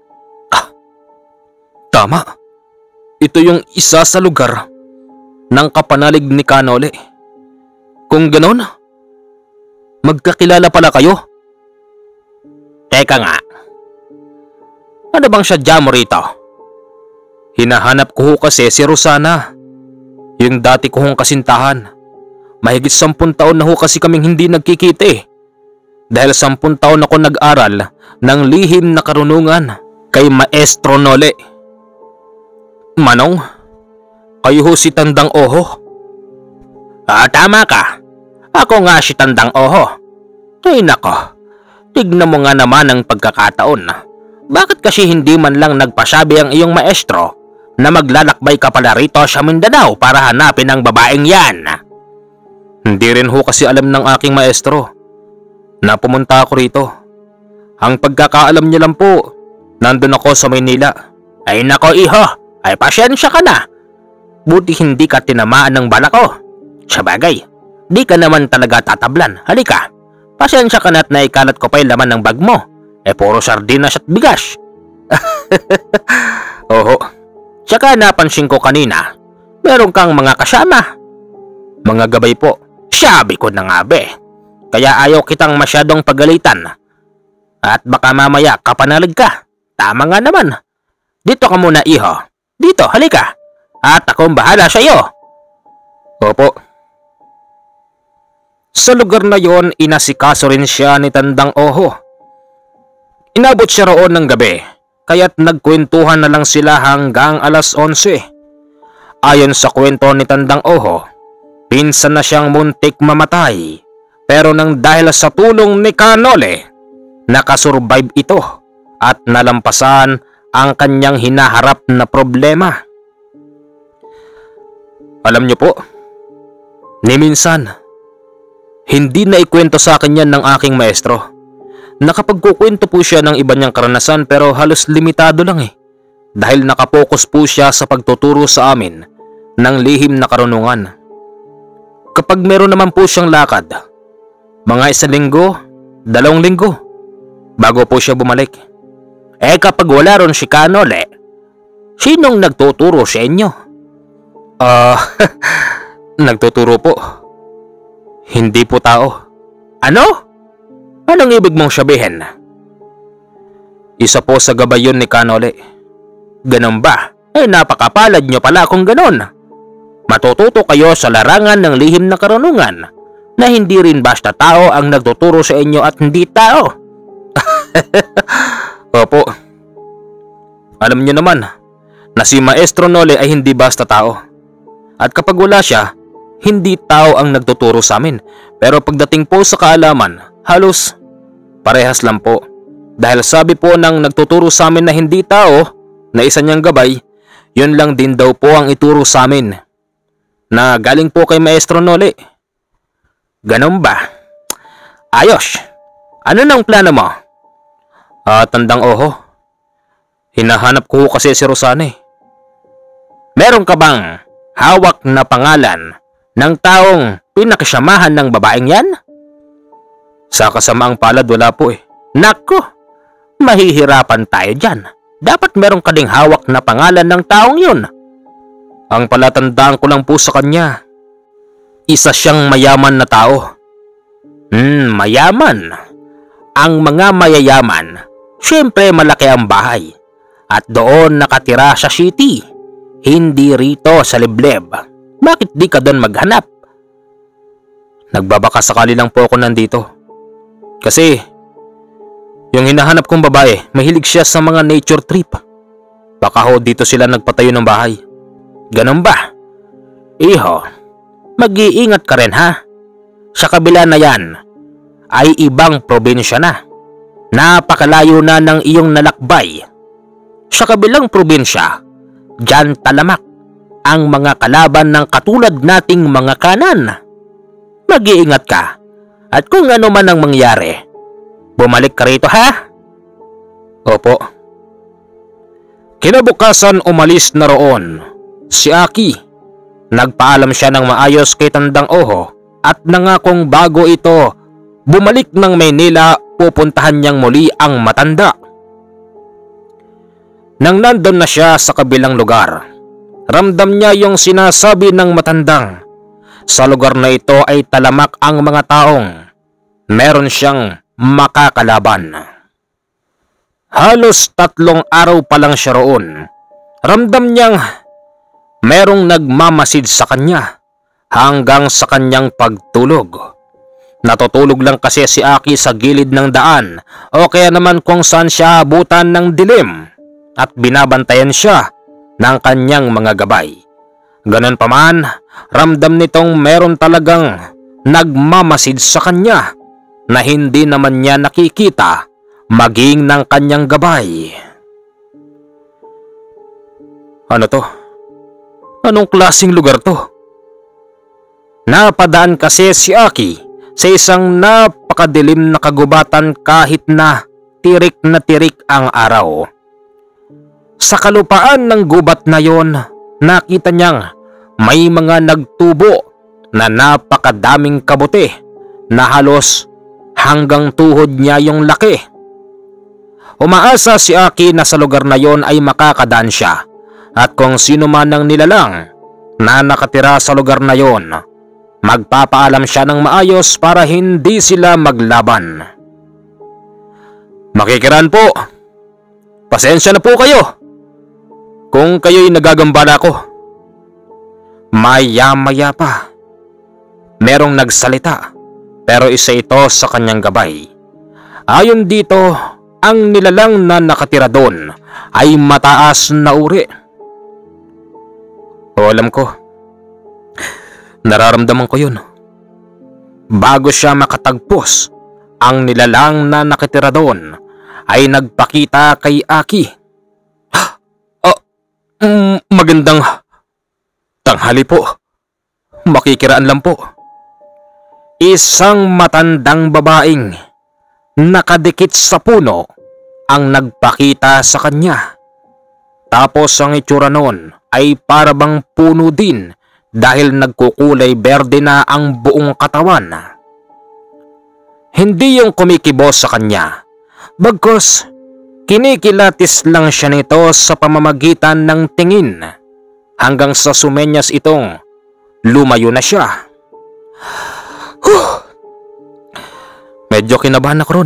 Tama. Ito yung isa sa lugar ng kapanalig ni Kanole. Kung ganon, magkakilala pala kayo? Teka nga. Ano bang sadya mo rito? Hinahanap ko ho kasi si Rosana, yung dati ko hong kasintahan. Mahigit 10 taon na ho kasi kaming hindi nagkikita eh. Dahil 10 taon ako nag-aral ng lihim na karunungan kay Maestro Nole. Manong, kayo ho si Tandang Oho? Tama ka. Ako nga si Tandang Oho. Ay nako, tignan mo nga naman ang pagkakataon. Bakit kasi hindi man lang nagpasabi ang iyong maestro na maglalakbay ka pala rito sa Mindanao para hanapin ang babaeng yan? Hindi rin ho kasi alam ng aking maestro na pumunta ako rito. Ang pagkakaalam niya lang po, nandun ako sa Maynila. Ay nako iho, ay pasyensya ka na. Buti hindi ka tinamaan ng bala ko. Sabagay, di ka naman talaga tatablan. Halika, pasensya ka na at naikalat ko pa yung laman ng bag mo. Puro sardinas at bigas. Oho, tsaka napansin ko kanina, meron kang mga kasama. Mga gabay po. Sabi ko na nga be. Kaya ayaw kitang masyadong pagalitan. At baka mamaya kapanalig ka. Tama nga naman. Dito ka muna iho. Dito, halika. At akong bahala sa iyo. Opo. Sa lugar na yon, inasikaso rin siya ni Tandang Oho. Inabot siya roon ng gabi, kaya't nagkwentuhan na lang sila hanggang alas 11. Ayon sa kwento ni Tandang Oho, pinsan na siyang muntik mamatay, pero nang dahil sa tulong ni Kanole, nakasurvive ito at nalampasan ang kanyang hinaharap na problema. Alam niyo po, ni minsan, hindi na ikwento sa akin yan ng aking maestro. Nakapagkukwento po siya ng iba niyang karanasan pero halos limitado lang eh. Dahil nakapokus po siya sa pagtuturo sa amin ng lihim na karunungan. Kapag meron naman po siyang lakad, mga 1 linggo, 2 linggo, bago po siya bumalik. Kapag wala ron si Kanole, sinong nagtuturo sa inyo? Nagtuturo po. Hindi po tao. Ano? Anong ibig mong sabihin? Isa po sa gabay yun ni Kanole. Ganon ba? Napakapalad nyo pala kung ganon. Matututo kayo sa larangan ng lihim na karunungan na hindi rin basta tao ang nagtuturo sa inyo at hindi tao. Opo. Alam nyo naman na si Maestro Nole ay hindi basta tao. At kapag wala siya, hindi tao ang nagtuturo sa amin. Pero pagdating po sa kaalaman, halos parehas lang po. Dahil sabi po ng nagtuturo sa amin na hindi tao, na isa niyang gabay, yun lang din daw po ang ituro sa amin. Na galing po kay Maestro Nole. Ganon ba? Ayos. Ano nang plano mo? Tandang Oho. Hinahanap ko kasi si Rosane. Meron ka bang hawak na pangalan ng taong pinakasamahan ng babaeng yan? Sa kasamaang palad wala po eh. Nako, mahihirapan tayo dyan. Dapat meron ka ding hawak na pangalan ng taong yun. Ang palatandaan ko lang po sa kanya, isa siyang mayaman na tao. Mayaman. Ang mga mayayaman, syempre malaki ang bahay. At doon nakatira sa city. Hindi rito sa liblib. Bakit di ka doon maghanap? Nagbabaka sakali lang po ako nandito. Kasi, yung hinahanap kong babae, mahilig siya sa mga nature trip. Baka ho dito sila nagpatayo ng bahay. Ganun ba? Iho, mag-iingat ka rin ha. Sa kabila na yan, ay ibang probinsya na. Napakalayo na ng iyong nalakbay. Sa kabilang probinsya, diyan talamak ang mga kalaban ng katulad nating mga kanan. Mag-iingat ka. At kung ano man ang mangyari, bumalik ka rito ha? Opo. Kinabukasan umalis na roon si Aki. Nagpaalam siya ng maayos kay Tandang Oho at nangakong bago ito bumalik ng Maynila, pupuntahan niyang muli ang matanda. Nang nandun na siya sa kabilang lugar, ramdam niya yung sinasabi ng matandang. Sa lugar na ito ay talamak ang mga taong meron siyang makakalaban. Halos 3 araw pa lang siya roon. Ramdam niyang merong nagmamasid sa kanya hanggang sa kanyang pagtulog. Natutulog lang kasi si Aki sa gilid ng daan o kaya naman kung saan siya abutan ng dilim at binabantayan siya ng kanyang mga gabay. Ganon pa man, ramdam nitong meron talagang nagmamasid sa kanya na hindi naman niya nakikita maging ng kanyang gabay. Ano to? Anong klaseng lugar to? Napadaan kasi si Aki sa isang napakadilim na kagubatan kahit na tirik ang araw. Sa kalupaan ng gubat na yon, nakita niyang may mga nagtubo na napakadaming kabuti na halos hanggang tuhod niya yung laki. Umaasa si Aki na sa lugar na yon ay makakadaan siya at kung sino man ang nilalang na nakatira sa lugar na yon, magpapaalam siya ng maayos para hindi sila maglaban. Makikiran po. Pasensya na po kayo kung kayo'y nagagambala ko. Maya-maya pa, merong nagsalita pero isa ito sa kanyang gabay. Ayon dito, ang nilalang na nakatira doon ay mataas na uri. O alam ko, nararamdaman ko yun. Bago siya makatagpos, ang nilalang na nakatira doon ay nagpakita kay Aki. Magandang tanghali po. Makikiraan lang po. Isang matandang babaeng nakadikit sa puno ang nagpakita sa kanya. Tapos ang itsura noon ay parabang puno din dahil nagkukulay berde na ang buong katawan. Hindi yung kumikibos sa kanya, bagkus kinikilatis lang siya nito sa pamamagitan ng tingin hanggang sa sumenyas itong lumayo na siya. Medyo kinabahan ako ron.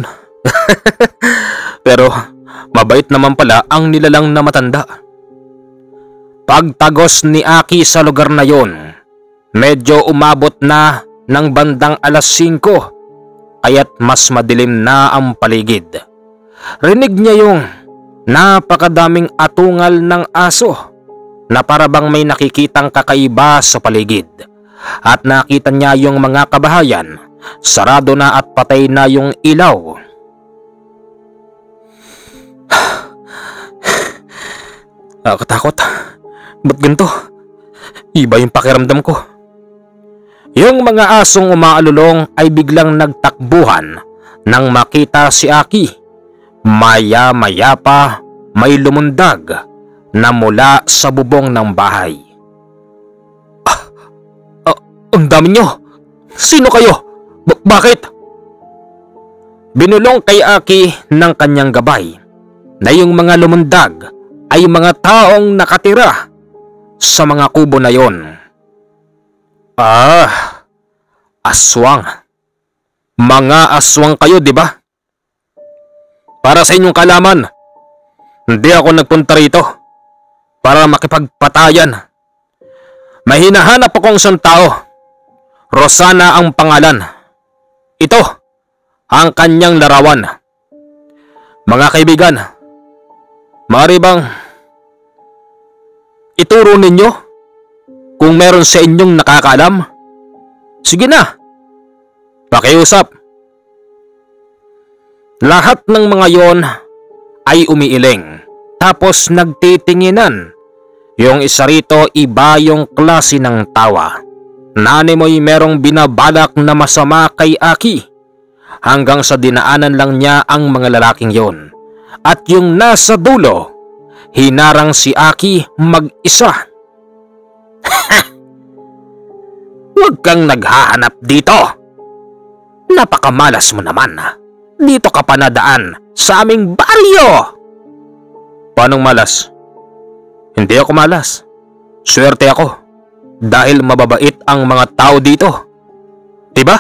Pero mabait naman pala ang nilalang na matanda. Pagtagos ni Aki sa lugar na yon, medyo umabot na ng bandang alas 5, kaya't mas madilim na ang paligid. Rinig niya yung napakadaming atungal ng aso na parabang may nakikitang kakaiba sa paligid. At nakita niya yung mga kabahayan, sarado na at patay na yung ilaw. Nakakatakot. Ba't ganito? Iba yung pakiramdam ko. Yung mga asong umaalulong ay biglang nagtakbuhan nang makita si Aki. Maya-maya pa may lumundag na mula sa bubong ng bahay. Ang dami nyo! Sino kayo? Bakit? Binulong kay Aki ng kanyang gabay na yung mga lumundag ay mga taong nakatira sa mga kubo na yon. Aswang. Mga aswang kayo, di ba? Para sa inyong kalaman, hindi ako nagpunta rito para makipagpatayan. May hinahanap akong isang tao. Rosana ang pangalan. Ito ang kanyang larawan. Mga kaibigan, maaari bang ituro ninyo kung meron sa inyong nakakaalam? Sige na, pakiusap. Lahat ng mga yon ay umiiling, tapos nagtitinginan. Yung isa rito, iba yung klase ng tawa. Nanimoy merong binabalak na masama kay Aki, hanggang sa dinaanan lang niya ang mga lalaking yon. At yung nasa dulo, hinarang si Aki mag-isa. Huwag kang naghahanap dito. Napakamalas mo naman. Dito ka pa nadaan sa aming baryo. Paanong malas? Hindi ako malas. Swerte ako dahil mababait ang mga tao dito. Diba?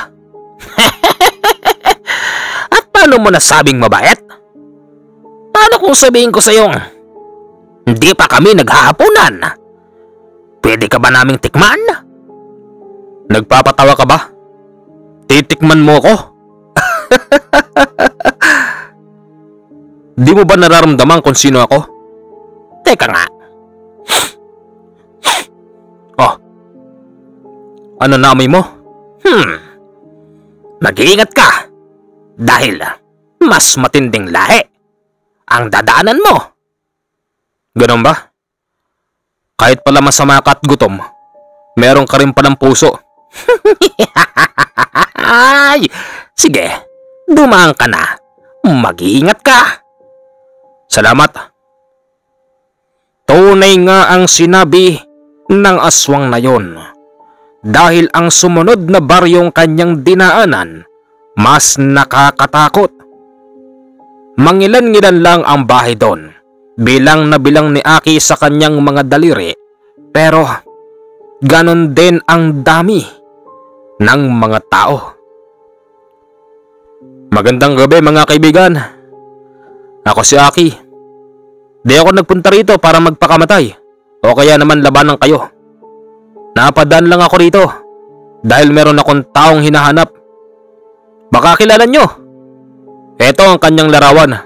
At paano mo nasabing mabait? Paano kung sabihin ko sa'yong hindi pa kami naghahaponan? Pwede ka ba naming tikman? Nagpapatawa ka ba? Titikman mo ko? Di mo ba nararamdaman kung sino ako? Teka nga. Ano na amoy mo? Mag-iingat ka dahil mas matinding lahi ang dadaanan mo. Ganun ba? Kahit pala masama ka at gutom, meron ka rin palang puso. Ay, sige, dumaan ka na. Mag-iingat ka. Salamat. Tunay nga ang sinabi ng aswang na yon. Dahil ang sumunod na baryong kanyang dinaanan, mas nakakatakot. Mangilan-ngilan lang ang bahay doon. Bilang na bilang ni Aki sa kanyang mga daliri, pero ganon din ang dami ng mga tao. Magandang gabi mga kaibigan. Ako si Aki. Di ako nagpunta rito para magpakamatay o kaya naman labanan kayo. Napadaan lang ako rito dahil meron akong taong hinahanap. Baka kilala nyo. Ito ang kanyang larawan.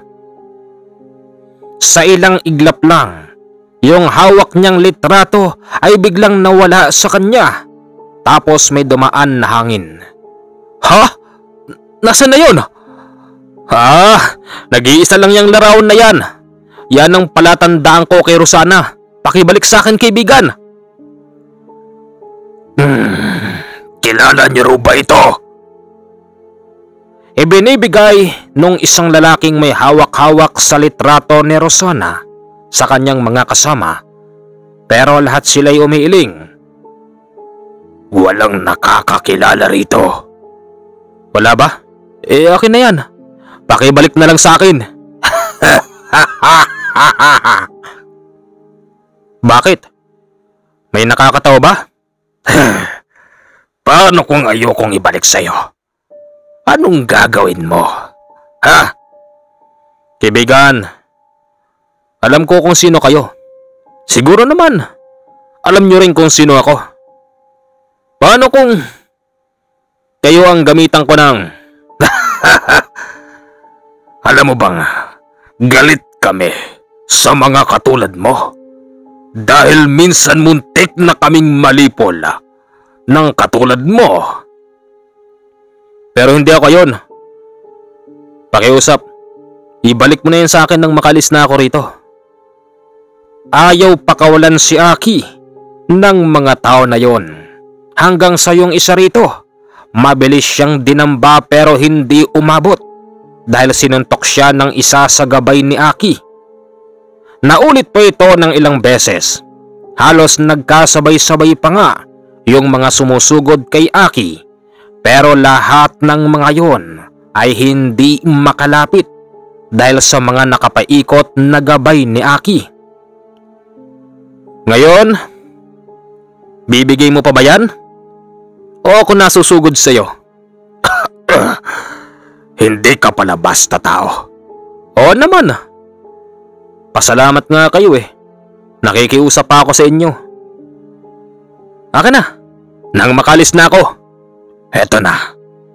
Sa ilang iglap lang, yung hawak niyang litrato ay biglang nawala sa kanya. Tapos may dumaan na hangin. Ha? Nasaan na yun? Nag-iisa lang yung larawan na yan. Yan ang palatandaan ko kay Rosana. Pakibalik sa akin, kaibigan. Kilala niyo ba ito? Ibinibigay nung isang lalaking may hawak-hawak sa litrato ni Rosana sa kanyang mga kasama, pero lahat sila'y umiiling. Walang nakakakilala rito. Wala ba? Akin na yan. Pakibalik na lang sa akin. Bakit? May nakakatawa ba? Paano kung ayokong ibalik sa'yo? Anong gagawin mo? Ha? Kaibigan, alam ko kung sino kayo. Siguro naman, alam nyo rin kung sino ako. Paano kung kayo ang gamitan ko ng... Alam mo bang, galit kami sa mga katulad mo. Dahil minsan muntik na kaming malipol ng katulad mo. Pero hindi ako yun. Pakiusap, ibalik mo na yun sa akin nang makalis na ako rito. Ayaw pakawalan si Aki ng mga tao na yon. Hanggang sa yung isa rito, mabilis siyang dinamba pero hindi umabot dahil sinuntok siya ng isa sa gabay ni Aki. Naulit pa ito ng ilang beses. Halos nagkasabay-sabay pa nga yung mga sumusugod kay Aki, pero lahat ng mga yon ay hindi makalapit dahil sa mga nakapaikot na gabay ni Aki. Ngayon, bibigay mo pa ba yan? O ako nasusugod sa'yo? Hindi ka pala basta tao. Oo naman. Pasalamat nga kayo eh. Nakikiusap pa ako sa inyo. Akin na. Nang makalis na ako. Eto na.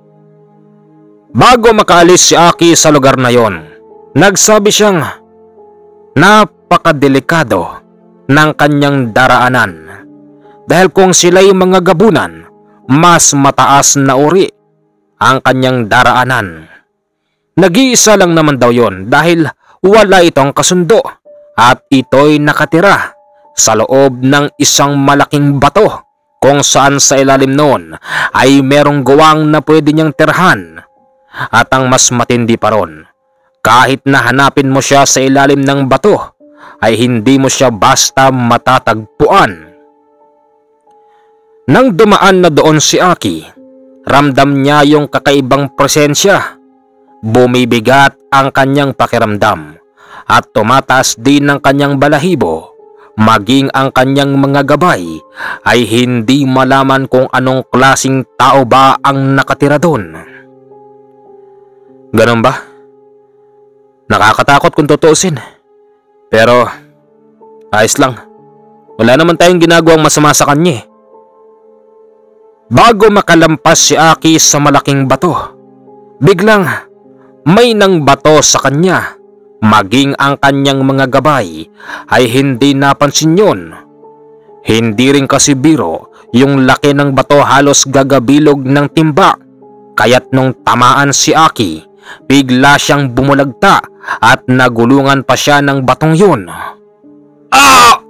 Bago makaalis si Aki sa lugar na yon, nagsabi siyang napakadelikado ng kanyang daraanan. Dahil kung sila'y mga gabunan, mas mataas na uri ang kanyang daraanan. Nag-iisa lang naman daw yon dahil wala itong kasundo at ito'y nakatira sa loob ng isang malaking bato kung saan sa ilalim noon ay merong guwang na pwede niyang tirhan. At ang mas matindi pa ron, kahit na hanapin mo siya sa ilalim ng bato ay hindi mo siya basta matatagpuan. Nang dumaan na doon si Aki, ramdam niya yung kakaibang presensya. Bumibigat ang kanyang pakiramdam at tumataas din ang kanyang balahibo. Maging ang kanyang mga gabay ay hindi malaman kung anong klasing tao ba ang nakatira doon. Ganun ba? Nakakatakot kung tutuusin. Pero ayos lang. Wala naman tayong ginagawang masama sa kanya. Bago makalampas si Aki sa malaking bato, biglang may nang bato sa kanya. Maging ang kanyang mga gabay ay hindi napansin yun. Hindi rin kasi biro yung laki ng bato, halos gagabilog ng timba. Kaya't nung tamaan si Aki, bigla siyang bumulagta at nagulungan pa siya ng batong yun. Ah!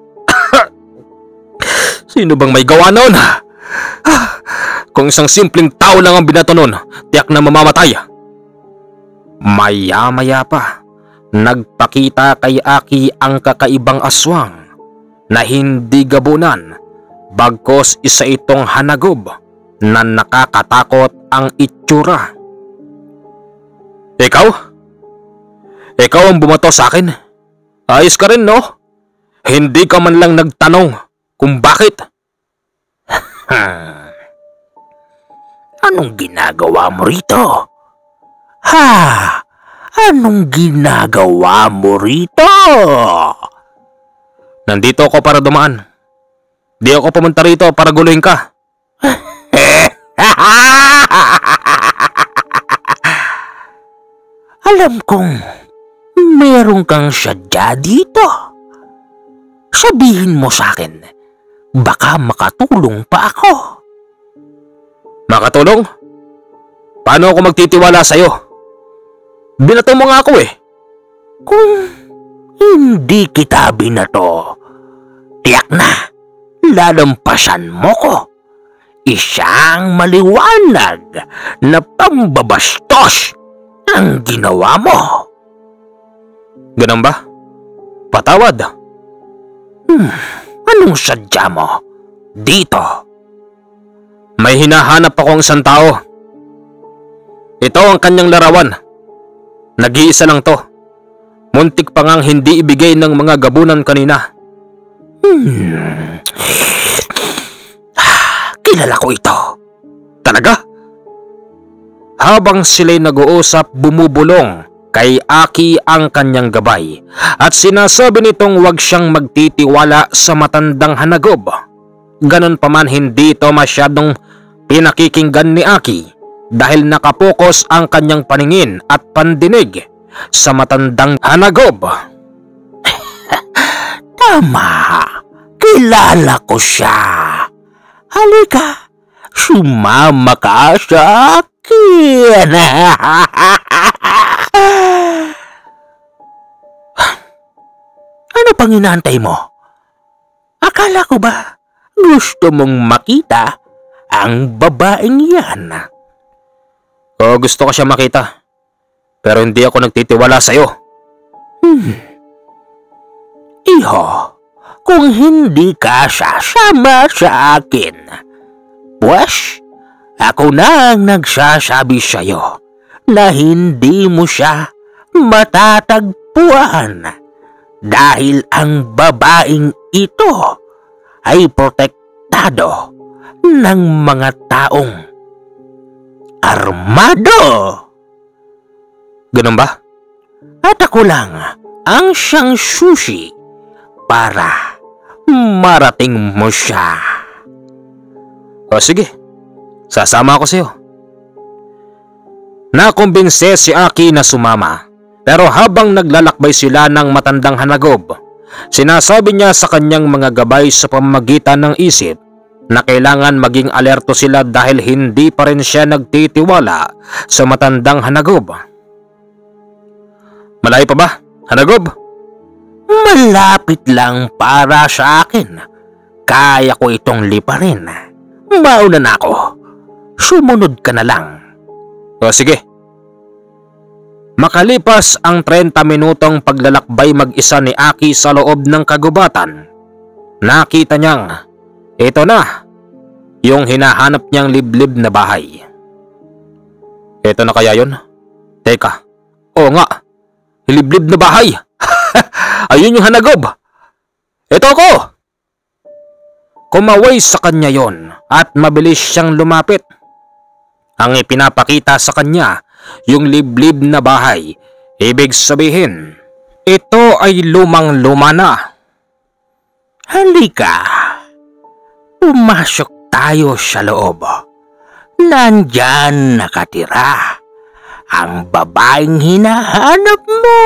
Sino bang may gawa noon? Kung isang simpleng tao lang ang binato nun, tiyak na mamamatay. Maya-maya pa, nagpakita kay Aki ang kakaibang aswang na hindi gabunan, bagkos isa itong hanagob na nakakatakot ang itsura. Ikaw? Ikaw ang bumato sa akin? Ayos ka rin, no? Hindi ka man lang nagtanong kung bakit. Anong ginagawa mo rito? Ha? Anong ginagawa mo rito? Nandito ako para dumaan. Di ako pumunta rito para guluhin ka. Alam kong meron kang sadya dito. Sabihin mo sa akin, baka makatulong pa ako. Makatulong? Paano ako magtitiwala sa'yo? Binato mo nga ako eh. Kung hindi kita binato, tiyak na lalampasan mo ko. Isang maliwanag na pambabastos ang ginawa mo. Ganun ba? Patawad. Anong sadya mo dito? May hinahanap akong isang tao. Ito ang kanyang larawan. Nag-iisa lang to. Muntik pa ngang hindi ibigay ng mga gabunan kanina. Kilala ko ito. Talaga? Habang sila'y nag-uusap, bumubulong kay Aki ang kanyang gabay at sinasabi nitong huwag siyang magtitiwala sa matandang hanagob. Ganon pa man, hindi ito masyadong pinakikinggan ni Aki dahil nakapokus ang kanyang paningin at pandinig sa matandang hanagob. Tama, kilala ko siya. Halika, sumama ka sa akin. Ano pang inaantay mo? Akala ko ba gusto mong makita ang babaeng yan? O gusto ko siya makita, pero hindi ako nagtitiwala sa'yo. Iho, kung hindi ka sasama sa akin, pues ako na ang nagsasabi sa'yo na hindi mo siya matatagpuan dahil ang babaeng ito ay protektado ng mga taong armado. Ganun ba? At ako lang ang siyang susi para marating mo siya. O sige, sasama ako sa'yo. Nakumbinse si Aki na sumama, pero habang naglalakbay sila ng matandang hanagob, sinasabi niya sa kanyang mga gabay sa pamamagitan ng isip na kailangan maging alerto sila dahil hindi pa rin siya nagtitiwala sa matandang hanagob. Malayo pa ba, hanagob? Malapit lang para sa akin. Kaya ko itong liparin. Mauna na ako. Sumunod ka na lang. O sige. Makalipas ang 30 minutong paglalakbay mag-isa ni Aki sa loob ng kagubatan, nakita niyang ito na yung hinahanap niyang liblib na bahay. Ito na kaya yun? Teka, oo nga, liblib na bahay. Ayun yung hanagob. Ito ako! Kumaway sa kanya yon at mabilis siyang lumapit. Ang ipinapakita sa kanya yung liblib na bahay. Ibig sabihin, ito ay lumang-luma na. Halika. Pumasok tayo sa loob. Nandyan nakatira ang babaeng hinahanap mo.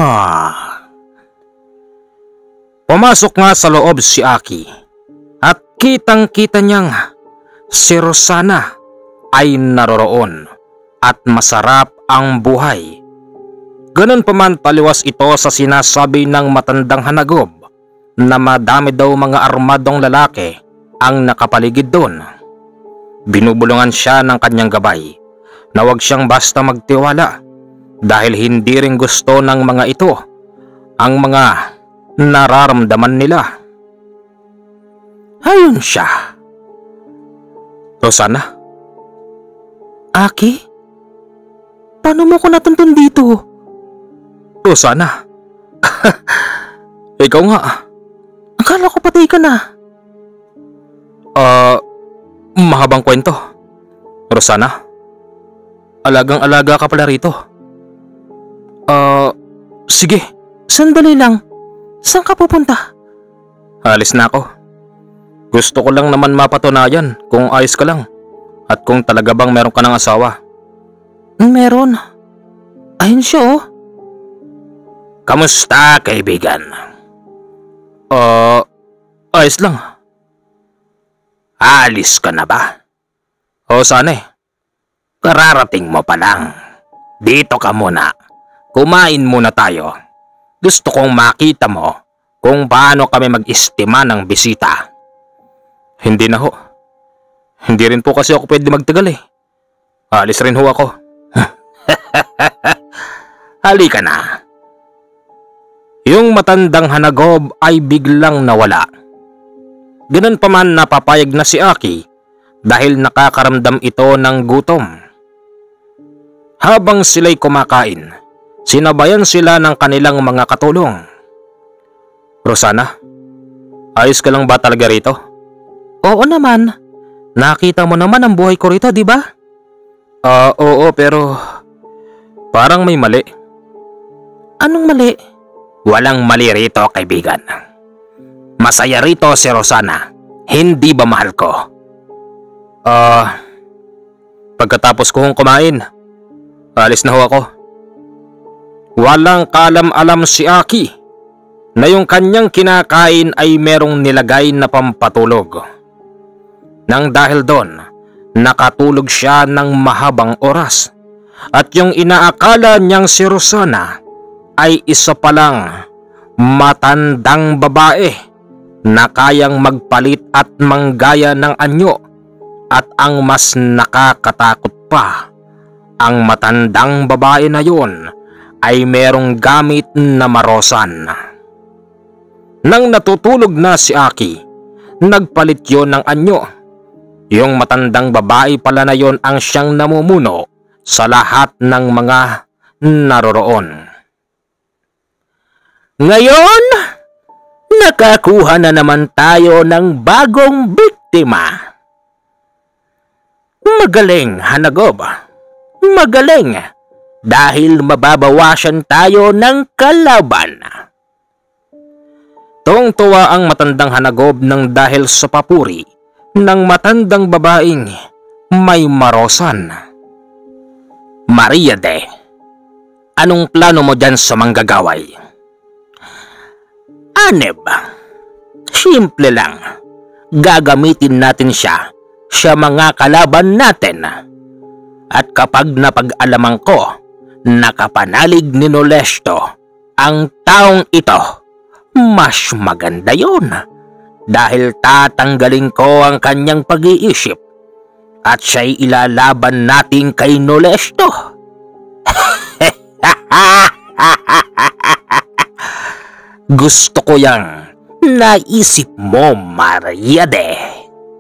Pumasok nga sa loob si Aki at kitang-kita niyang si Rosana ay naroroon at masarap ang buhay. Ganun pa man, taliwas ito sa sinasabi ng matandang hanagob na madami daw mga armadong lalaki ang nakapaligid doon. Binubulungan siya ng kanyang gabay na huwag siyang basta magtiwala dahil hindi rin gusto ng mga ito ang mga nararamdaman nila. Ayun siya. Rosana? Aki? Paano mo ko natuntun dito? Rosana? Ikaw nga. Akala ko patay ka na. Mahabang kwento. Rosana? Alagang-alaga ka pala rito. Sige. Sandali lang. Saan ka pupunta? Alis na ako. Gusto ko lang naman mapatunayan kung ayos ka lang at kung talaga bang meron ka ng asawa. Meron. Ayun siya oh. Kamusta, kaibigan? Ayos lang. Alis ka na ba? Oo, sana eh. Kararating mo pa lang. Dito ka muna. Kumain muna tayo. Gusto kong makita mo kung paano kami mag-estima ng bisita. Hindi na ho. Hindi rin po kasi ako pwede magtagal eh. Alis rin ho ako. Halika na. Yung matandang hanagob ay biglang nawala. Ganun pa man, napapayag na si Aki dahil nakakaramdam ito ng gutom. Habang sila'y kumakain, sinabayan sila ng kanilang mga katulong. Rosana, ayos ka lang ba talaga rito? Oo naman. Nakita mo naman ang buhay ko rito, di ba? Oo, pero parang may mali. Anong mali? Walang mali rito, kaibigan. Masaya rito si Rosana. Hindi ba mahal ko? Pagkatapos kong kumain, alis na ho ako. Walang kalam-alam si Aki na yung kanyang kinakain ay merong nilagay na pampatulog. Nang dahil doon, nakatulog siya ng mahabang oras at yung inaakala niyang si Rosana ay isa palang matandang babae na kayang magpalit at manggaya ng anyo. At ang mas nakakatakot pa, ang matandang babae na yun ay merong gamit na marosan. Nang natutulog na si Aki, nagpalit yon ng anyo. Yung matandang babae pala na yon ang siyang namumuno sa lahat ng mga naroroon. Ngayon, nakakuha na naman tayo ng bagong biktima. Magaling, Hanagob. Magaling dahil mababawasan tayo ng kalaban. Tuwang-tuwa ang matandang Hanagob nang dahil sa papuri ng matandang babaeng may marosan. Mariade, anong plano mo dyan sa manggagaway? Aneb, simple lang. Gagamitin natin siya sa mga kalaban natin. At kapag napag-alaman ko, nakapanalig ni Nolesto ang taong ito, mas maganda yun. Dahil tatanggalin ko ang kanyang pag-iisip at siya'y ilalaban natin kay Nolesto. Gusto ko yang naisip mo, Mariade.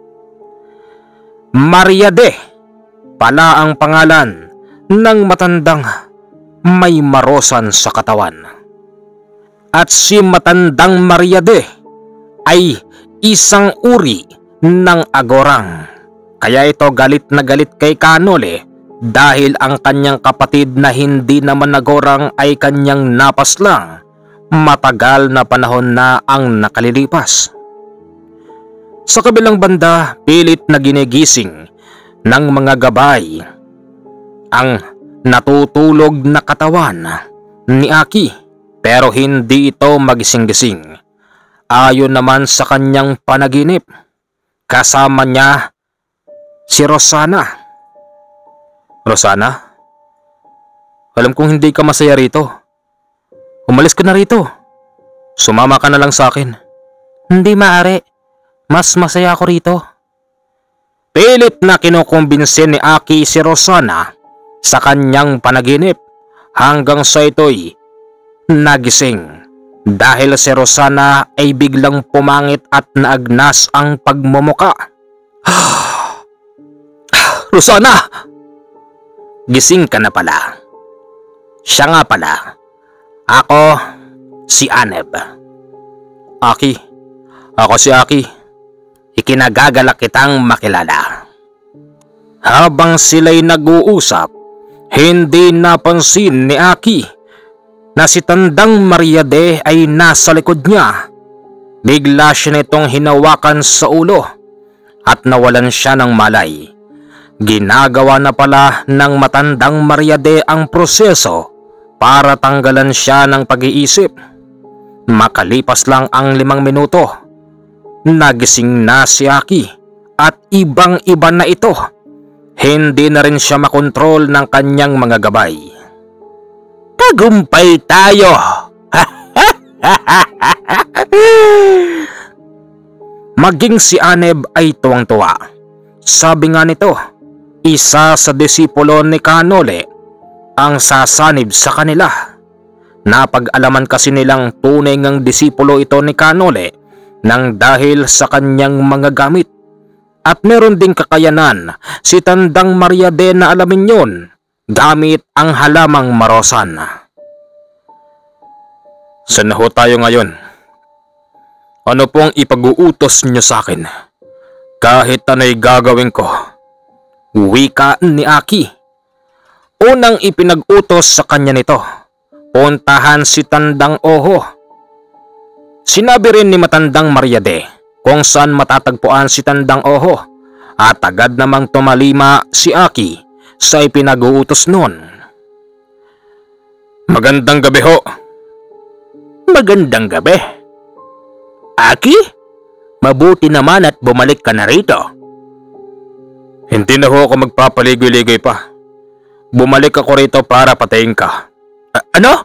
Mariade pala ang pangalan ng matandang may marosan sa katawan. At si matandang Mariade ay isang uri ng agorang. Kaya ito galit na galit kay Canole dahil ang kanyang kapatid na hindi naman agorang ay kanyang napaslang. Matagal na panahon na ang nakalilipas. Sa kabilang banda, pilit na ginigising ng mga gabay ang natutulog na katawan ni Aki, pero hindi ito magising-gising. Ayon naman sa kanyang panaginip, kasama niya si Rosana. Rosana? Alam kong hindi ka masaya rito. Umalis ka na rito. Sumama ka na lang sa akin. Hindi maaari. Mas masaya ako rito. Pilit na kinukumbinsin ni Aki si Rosana sa kanyang panaginip hanggang sa ito'y nagising dahil si Rosana ay biglang pumangit at naagnas ang pagmumuka. Rosana! Gising ka na pala. Siya nga pala. Ako si Aneb. Aki. Ako si Aki. Ikinagagalak kitang makilala. Habang sila'y nag-uusap, hindi napansin ni Aki na si tandang Mariade ay nasa likod niya. Bigla siya nitong hinawakan sa ulo at nawalan siya ng malay. Ginagawa na pala ng matandang Mariade ang proseso para tanggalan siya ng pag-iisip. Makalipas lang ang 5 minuto, nagising na si Aki at ibang-iba na ito. Hindi na rin siya makontrol ng kanyang mga gabay. Tagumpay tayo! Maging si Aneb ay tuwang-tuwa. Sabi nga nito, isa sa disipulo ni Canole ang sasanib sa kanila. Napag-alaman kasi nilang tunay ngang disipulo ito ni Canole nang dahil sa kanyang mga gamit. At meron ding kakayanan si tandang Mariade na alamin yon gamit ang halamang marosan. Saan na ho tayo ngayon? Ano pong ipag-uutos niyo sa akin? Kahit ano'y gagawin ko, wika ni Aki. Unang ipinag-utos sa kanya nito, puntahan si Tandang Oho. Sinabi rin ni Matandang Mariade kung saan matatagpuan si Tandang Oho at agad namang tumalima si Aki sa ipinag-uutos noon. Magandang gabi ho. Magandang gabi. Aki? Mabuti naman at bumalik ka na rito. Hindi na ho ako magpapaligoy-ligoy pa. Bumalik ako rito para patayin ka. Ano?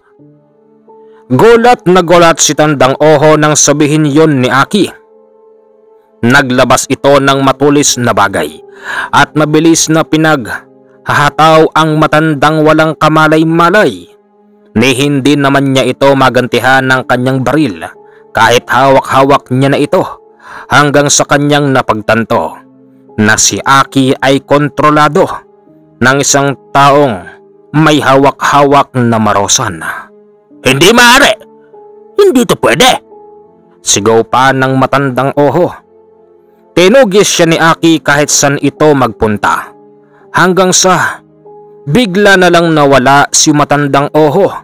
Gulat na gulat si Tandang Oho nang sabihin yon ni Aki. Naglabas ito ng matulis na bagay at mabilis na pinaghahataw ang matandang walang kamalay-malay. Ni hindi naman niya ito magantihan ng kanyang baril kahit hawak-hawak niya na ito. Hanggang sa kanyang napagtanto na si Aki ay kontrolado ng isang taong may hawak-hawak na marosan. Hindi maaari! Hindi to pwede! Sigaw pa ng Matandang Oho. Tinugis siya ni Aki kahit saan ito magpunta. Hanggang sa bigla na lang nawala si Matandang Oho.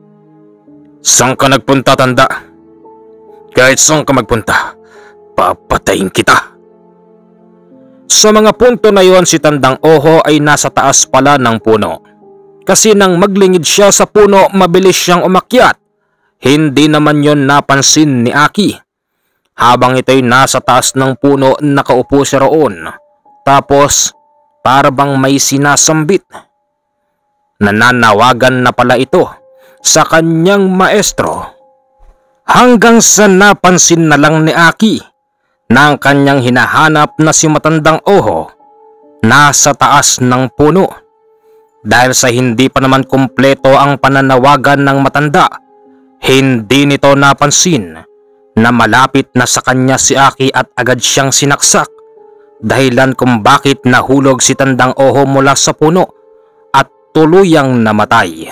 Saan ka nagpunta, tanda? Kahit saan ka magpunta, papatayin kita. Sa mga punto na yon, si Tandang Oho ay nasa taas pala ng puno. Kasi nang maglingid siya sa puno, mabilis siyang umakyat. Hindi naman yon napansin ni Aki. Habang ito'y nasa taas ng puno, nakaupo siya roon. Tapos, para bang may sinasambit. Nananawagan na pala ito sa kanyang maestro. Hanggang sa napansin na lang ni Aki na ang kanyang hinahanap na si Matandang Oho nasa taas ng puno. Dahil sa hindi pa naman kumpleto ang pananawagan ng matanda, hindi nito napansin na malapit na sa kanya si Aki at agad siyang sinaksak. Dahilan kung bakit nahulog si Tandang Oho mula sa puno at tuluyang namatay.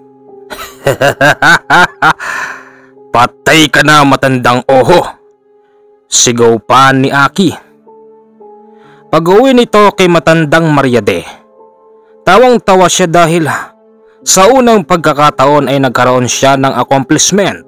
Patay ka na, Matandang Oho! Sigaw pa ni Aki. Pag-uwi nito kay Matandang Mariade, tawang-tawa siya dahil sa unang pagkakataon ay nagkaroon siya ng accomplishment.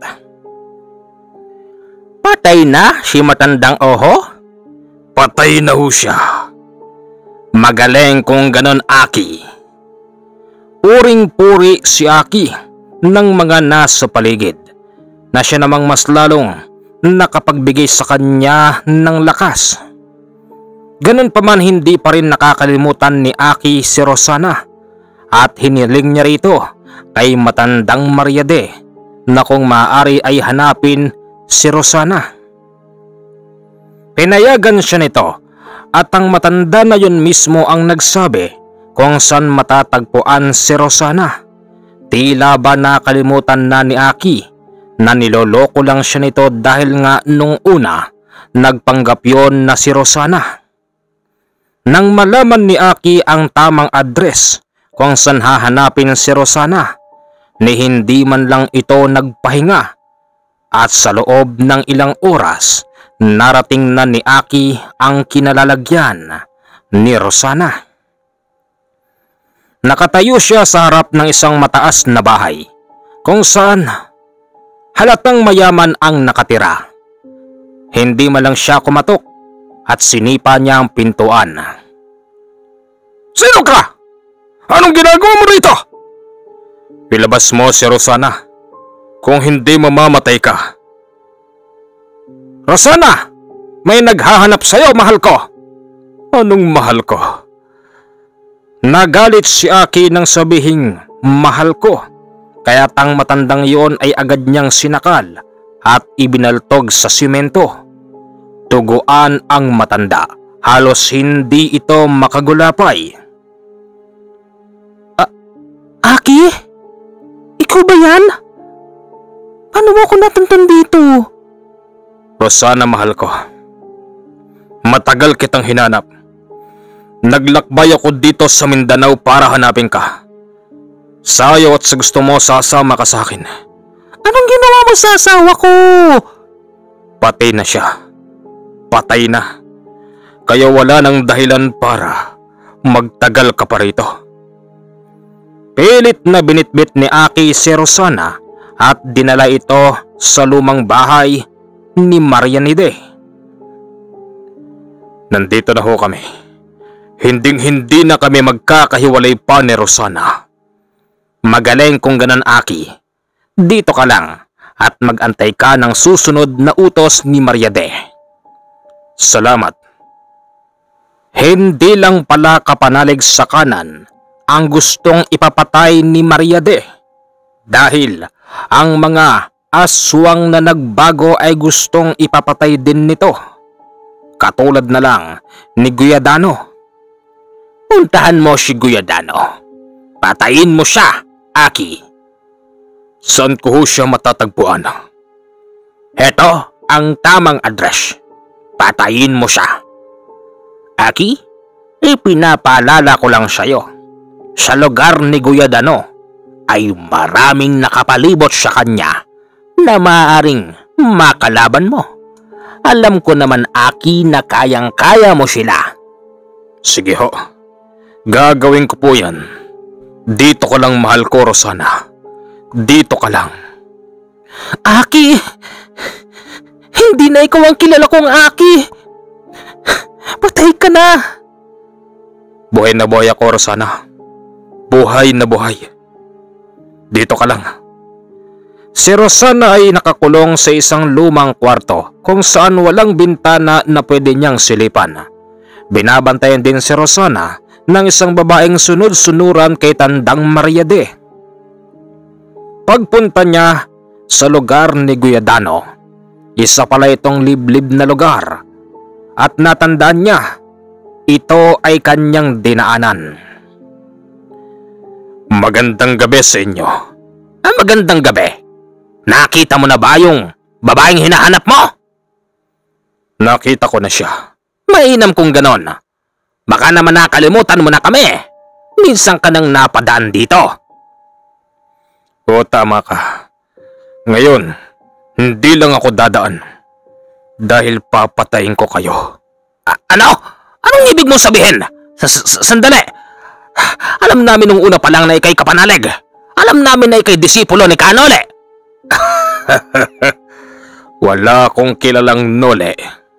Patay na si Matandang Oho? Patay na ho siya. Magaling kung ganon, Aki. Puring-puri si Aki ng mga nasa paligid na siya namang mas lalong nakapagbigay sa kanya ng lakas. Ganun pa man, hindi pa rin nakakalimutan ni Aki si Rosana at hiniling niya rito kay Matandang Mariade na kung maaari ay hanapin si Rosana. Pinayagan siya nito at ang matanda na yun mismo ang nagsabi kung saan matatagpuan si Rosana. Tila ba nakalimutan na ni Aki na niloloko lang siya nito dahil nga nung una nagpanggap yon na si Rosana. Nang malaman ni Aki ang tamang address kung saan hahanapin si Rosana, ni hindi man lang ito nagpahinga at sa loob ng ilang oras narating na ni Aki ang kinalalagyan ni Rosana. Nakatayo siya sa harap ng isang mataas na bahay kung saan halatang mayaman ang nakatira. Hindi man lang siya kumatok at sinipa niya ang pintuan. Sino ka? Anong ginagawa mo rito? Ilabas mo si Rosana. Kung hindi mamamatay ka. Rosana! May naghahanap sa'yo, mahal ko! Anong mahal ko? Nagalit si Aki nang sabihing mahal ko. Kaya tang matandang yon ay agad niyang sinakal at ibinaltog sa simento. Tuguan ang matanda. Halos hindi ito makagulapay. Aki? Ikaw ba yan? Paano mo ako natuntan dito? Rosana, mahal ko. Matagal kitang hinanap. Naglakbay ako dito sa Mindanao para hanapin ka. Sa ayaw at sa gusto mo, sasama ka sa akin. Anong ginawa mo sa asawa ko? Patay na siya. Patay na. Kaya wala nang dahilan para magtagal ka pa rito. Pilit na binitbit ni Aki si Rosana at dinala ito sa lumang bahay ni Marianide. Nandito na ho kami. Hinding-hindi na kami magkakahiwalay pa ni Rosana. Magaling kung ganon, Aki. Dito ka lang at mag-antay ka ng susunod na utos ni Mariade. Salamat. Hindi lang pala kapanalig sa kanan ang gustong ipapatay ni Mariade, dahil ang mga aswang na nagbago ay gustong ipapatay din nito. Katulad na lang ni Guyadano. Puntahan mo si Guyadano. Patayin mo siya, Aki. Saan ko ho siya matatagpuan? Heto ang tamang address. Patayin mo siya. Aki, ipinapaalala ko lang sa'yo. Sa lugar ni Guyadano ay maraming nakapalibot sa kanya na maaaring makalaban mo. Alam ko naman, Aki, na kayang-kaya mo sila. Sige ho. Gagawin ko po yan. Dito ka lang, mahal ko, Rosana. Dito ka lang. Aki! Hindi na ikaw ang kilala kong Aki! Patay ka na! Buhay na buhay ako, Rosana. Buhay na buhay. Dito ka lang. Si Rosana ay nakakulong sa isang lumang kwarto kung saan walang bintana na pwede niyang silipan. Binabantayan din si Rosana ng isang babaeng sunod-sunuran kay Tandang Mariade. Pagpunta niya sa lugar ni Guyadano, isa pala itong liblib na lugar at natandaan niya ito ay kanyang dinaanan. Magandang gabi sa inyo. Magandang gabi. Nakita mo na ba yung babaeng hinahanap mo? Nakita ko na siya. Mainam kung ganon. Baka naman nakalimutan mo na kami. Minsan ka nang napadaan dito. Oo, tama ka. Ngayon, hindi lang ako dadaan. Dahil papatayin ko kayo. Ano? Anong ibig mong sabihin? Sandali. Alam namin nung una pa lang na ikay kapanalig. Alam namin na ikay disipulo ni Kanole. Wala akong kilalang Nole.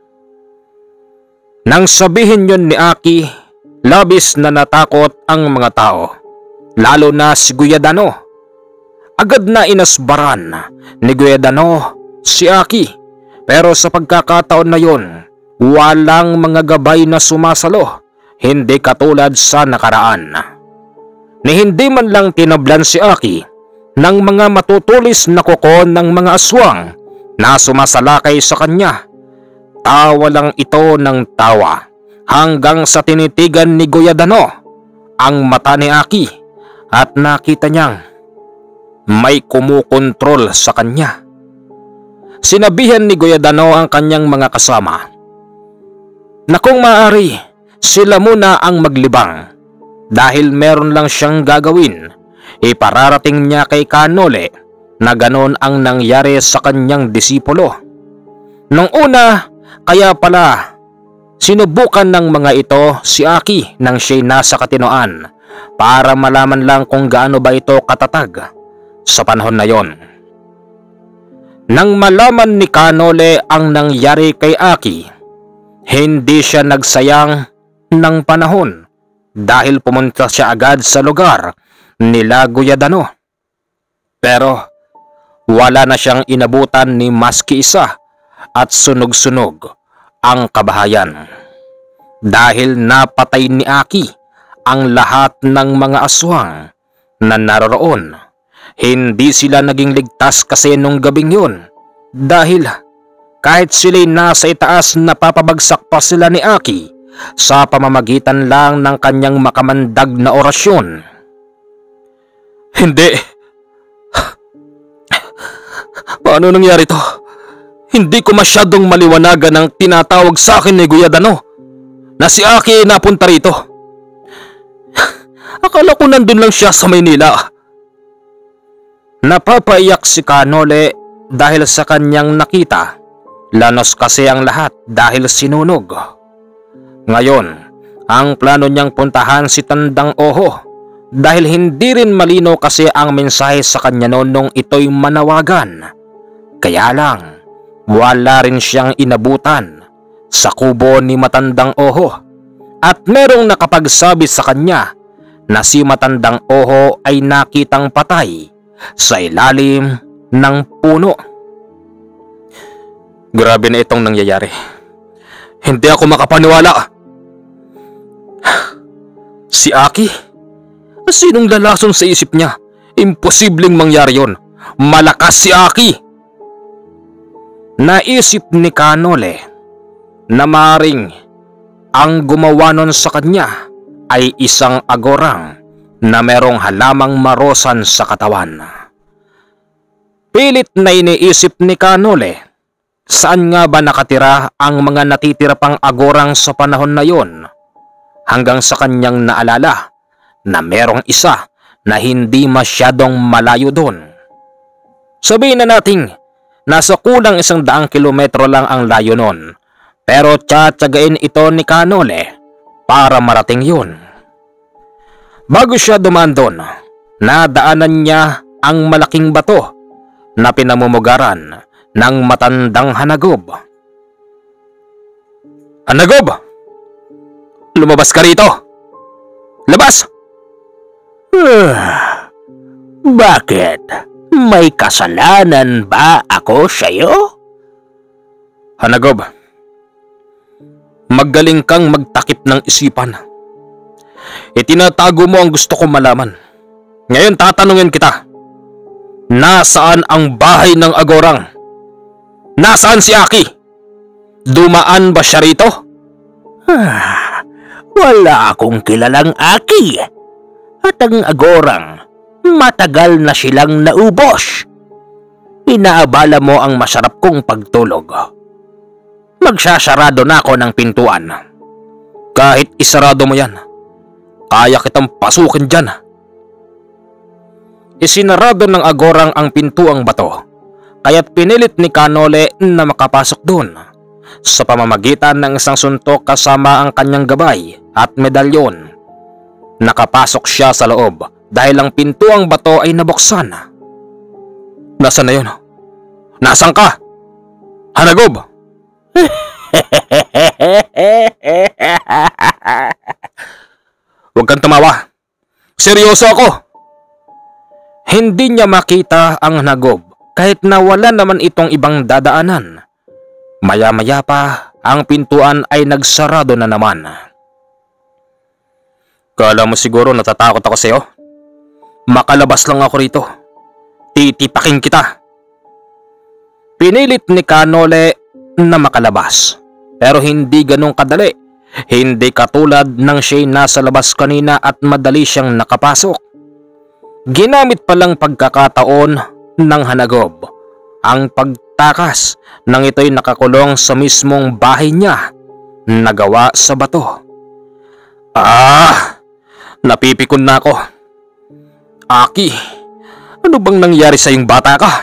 Nang sabihin yon ni Aki, labis na natakot ang mga tao, lalo na si Guyadano. Agad na inasbaran ni Guyadano si Aki, pero sa pagkakataon na yon, walang mga gabay na sumasalo, hindi katulad sa nakaraan. Ni hindi man lang tinablan si Aki ng mga matutulis na kuko ng mga aswang na sumasalakay sa kanya. Tawa lang ito ng tawa hanggang sa tinitigan ni Guyadano ang mata ni Aki at nakita niyang may kumukontrol sa kanya. Sinabihan ni Guyadano ang kanyang mga kasama na kung maaari sila muna ang maglibang dahil meron lang siyang gagawin. Ipararating niya kay Kanole na ganon ang nangyari sa kanyang disipulo. Nung una, kaya pala sinubukan ng mga ito si Aki nang siya'y nasa katinoan para malaman lang kung gaano ba ito katatag sa panahon na yon. Nang malaman ni Kanole ang nangyari kay Aki, hindi siya nagsayang ng panahon dahil pumunta siya agad sa lugar nila Guyadano. Pero wala na siyang inabutan ni maski isa at sunog-sunog ang kabahayan dahil napatay ni Aki ang lahat ng mga aswang na naroroon. Hindi sila naging ligtas kasi nung gabing yun dahil kahit sila'y nasa itaas, napapabagsak pa sila ni Aki sa pamamagitan lang ng kanyang makamandag na orasyon. Hindi. Paano nangyari to? Hindi ko masyadong maliwanagan ang tinatawag sa akin ni Guyadano na si Aki napunta rito. Akala ko nandun lang siya sa Maynila. Napapaiyak si Kanole dahil sa kanyang nakita. Lanos kasi ang lahat dahil sinunog. Ngayon, ang plano niyang puntahan si Tandang Oho dahil hindi rin malino kasi ang mensahe sa kanya noon nung ito'y manawagan. Kaya lang, wala rin siyang inabutan sa kubo ni Matandang Oho at merong nakapagsabi sa kanya na si Matandang Oho ay nakitang patay sa ilalim ng puno. Grabe na itong nangyayari. Hindi ako makapaniwala. Si Aki? Sinong lalason sa isip niya? Imposibleng mangyari yon. Malakas si Aki. Naisip ni Kanole na maring ang gumawa nun sa kanya ay isang agorang na merong halamang marosan sa katawan. Pilit na iniisip ni Kanole, saan nga ba nakatira ang mga natitira pang agorang sa panahon na yon? Hanggang sa kanyang naalala na merong isa na hindi masyadong malayo doon. Sabihin na nating nasa kulang 100 kilometro lang ang layo nun, pero tsatsagain ito ni Kanole para marating yun. Bago siya dumaan doon, nadaanan niya ang malaking bato na pinamumugaran ng matandang Hanagob. Hanagob! Lumabas ka rito! Labas! Bakit? May kasalanan ba ako sa'yo? Hanagob, magaling kang magtakip ng isipan. Itinatago mo ang gusto kong malaman. Ngayon tatanungin kita. Nasaan ang bahay ng agorang? Nasaan si Aki? Dumaan ba siya rito? Wala akong kilalang Aki. At ang agorang, matagal na silang naubos. Inaabala mo ang masarap kong pagtulog. Magsasarado na ako ng pintuan. Kahit isarado mo yan, kaya kitang pasukin dyan. Isinarado ng agorang ang pintuang bato, kaya't pinilit ni Kanole na makapasok doon sa pamamagitan ng isang suntok kasama ang kanyang gabay at medalyon. Nakapasok siya sa loob dahil ang pintuang bato ay nabuksan. Nasaan na yun? Nasaan ka? Hanagob! Huwag kang tumawa. Seryoso ako. Hindi niya makita ang Hanagob kahit na wala naman itong ibang dadaanan. Maya-maya pa ang pintuan ay nagsarado na naman. Kala mo siguro natatakot ako sa'yo? Makalabas lang ako rito. Titipakin kita. Pinilit ni Kanole na makalabas, pero hindi ganun kadali. Hindi katulad ng siya'y nasa labas kanina at madali siyang nakapasok. Ginamit palang pagkakataon ng Hanagob ang pagtakas nang ito'y nakakulong sa mismong bahay niya na gawa sa bato. Napipikon na ako. Aki, ano bang nangyari sa iyong bata ka?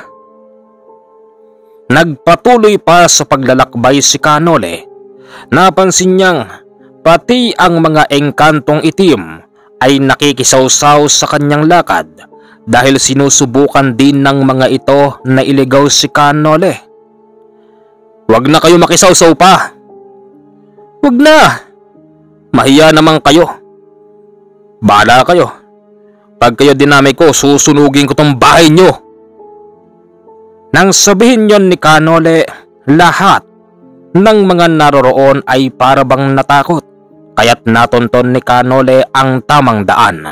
Nagpatuloy pa sa paglalakbay si Kanole. Napansin niyang pati ang mga engkantong itim ay nakikisawsaw sa kanyang lakad dahil sinusubukan din ng mga ito na iligaw si Kanole. Huwag na kayo makisawsaw pa. Huwag na. Mahiya naman kayo. Bahala kayo. Pag kayo dinamay ko, susunugin ko tong bahay nyo. Nang sabihin yon ni Kanole, lahat ng mga naroroon ay parabang natakot, kaya't natunton ni Kanole ang tamang daan.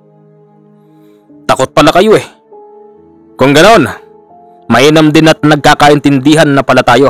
Takot pala kayo eh. Kung ganon, mainam din at nagkakaintindihan na pala tayo.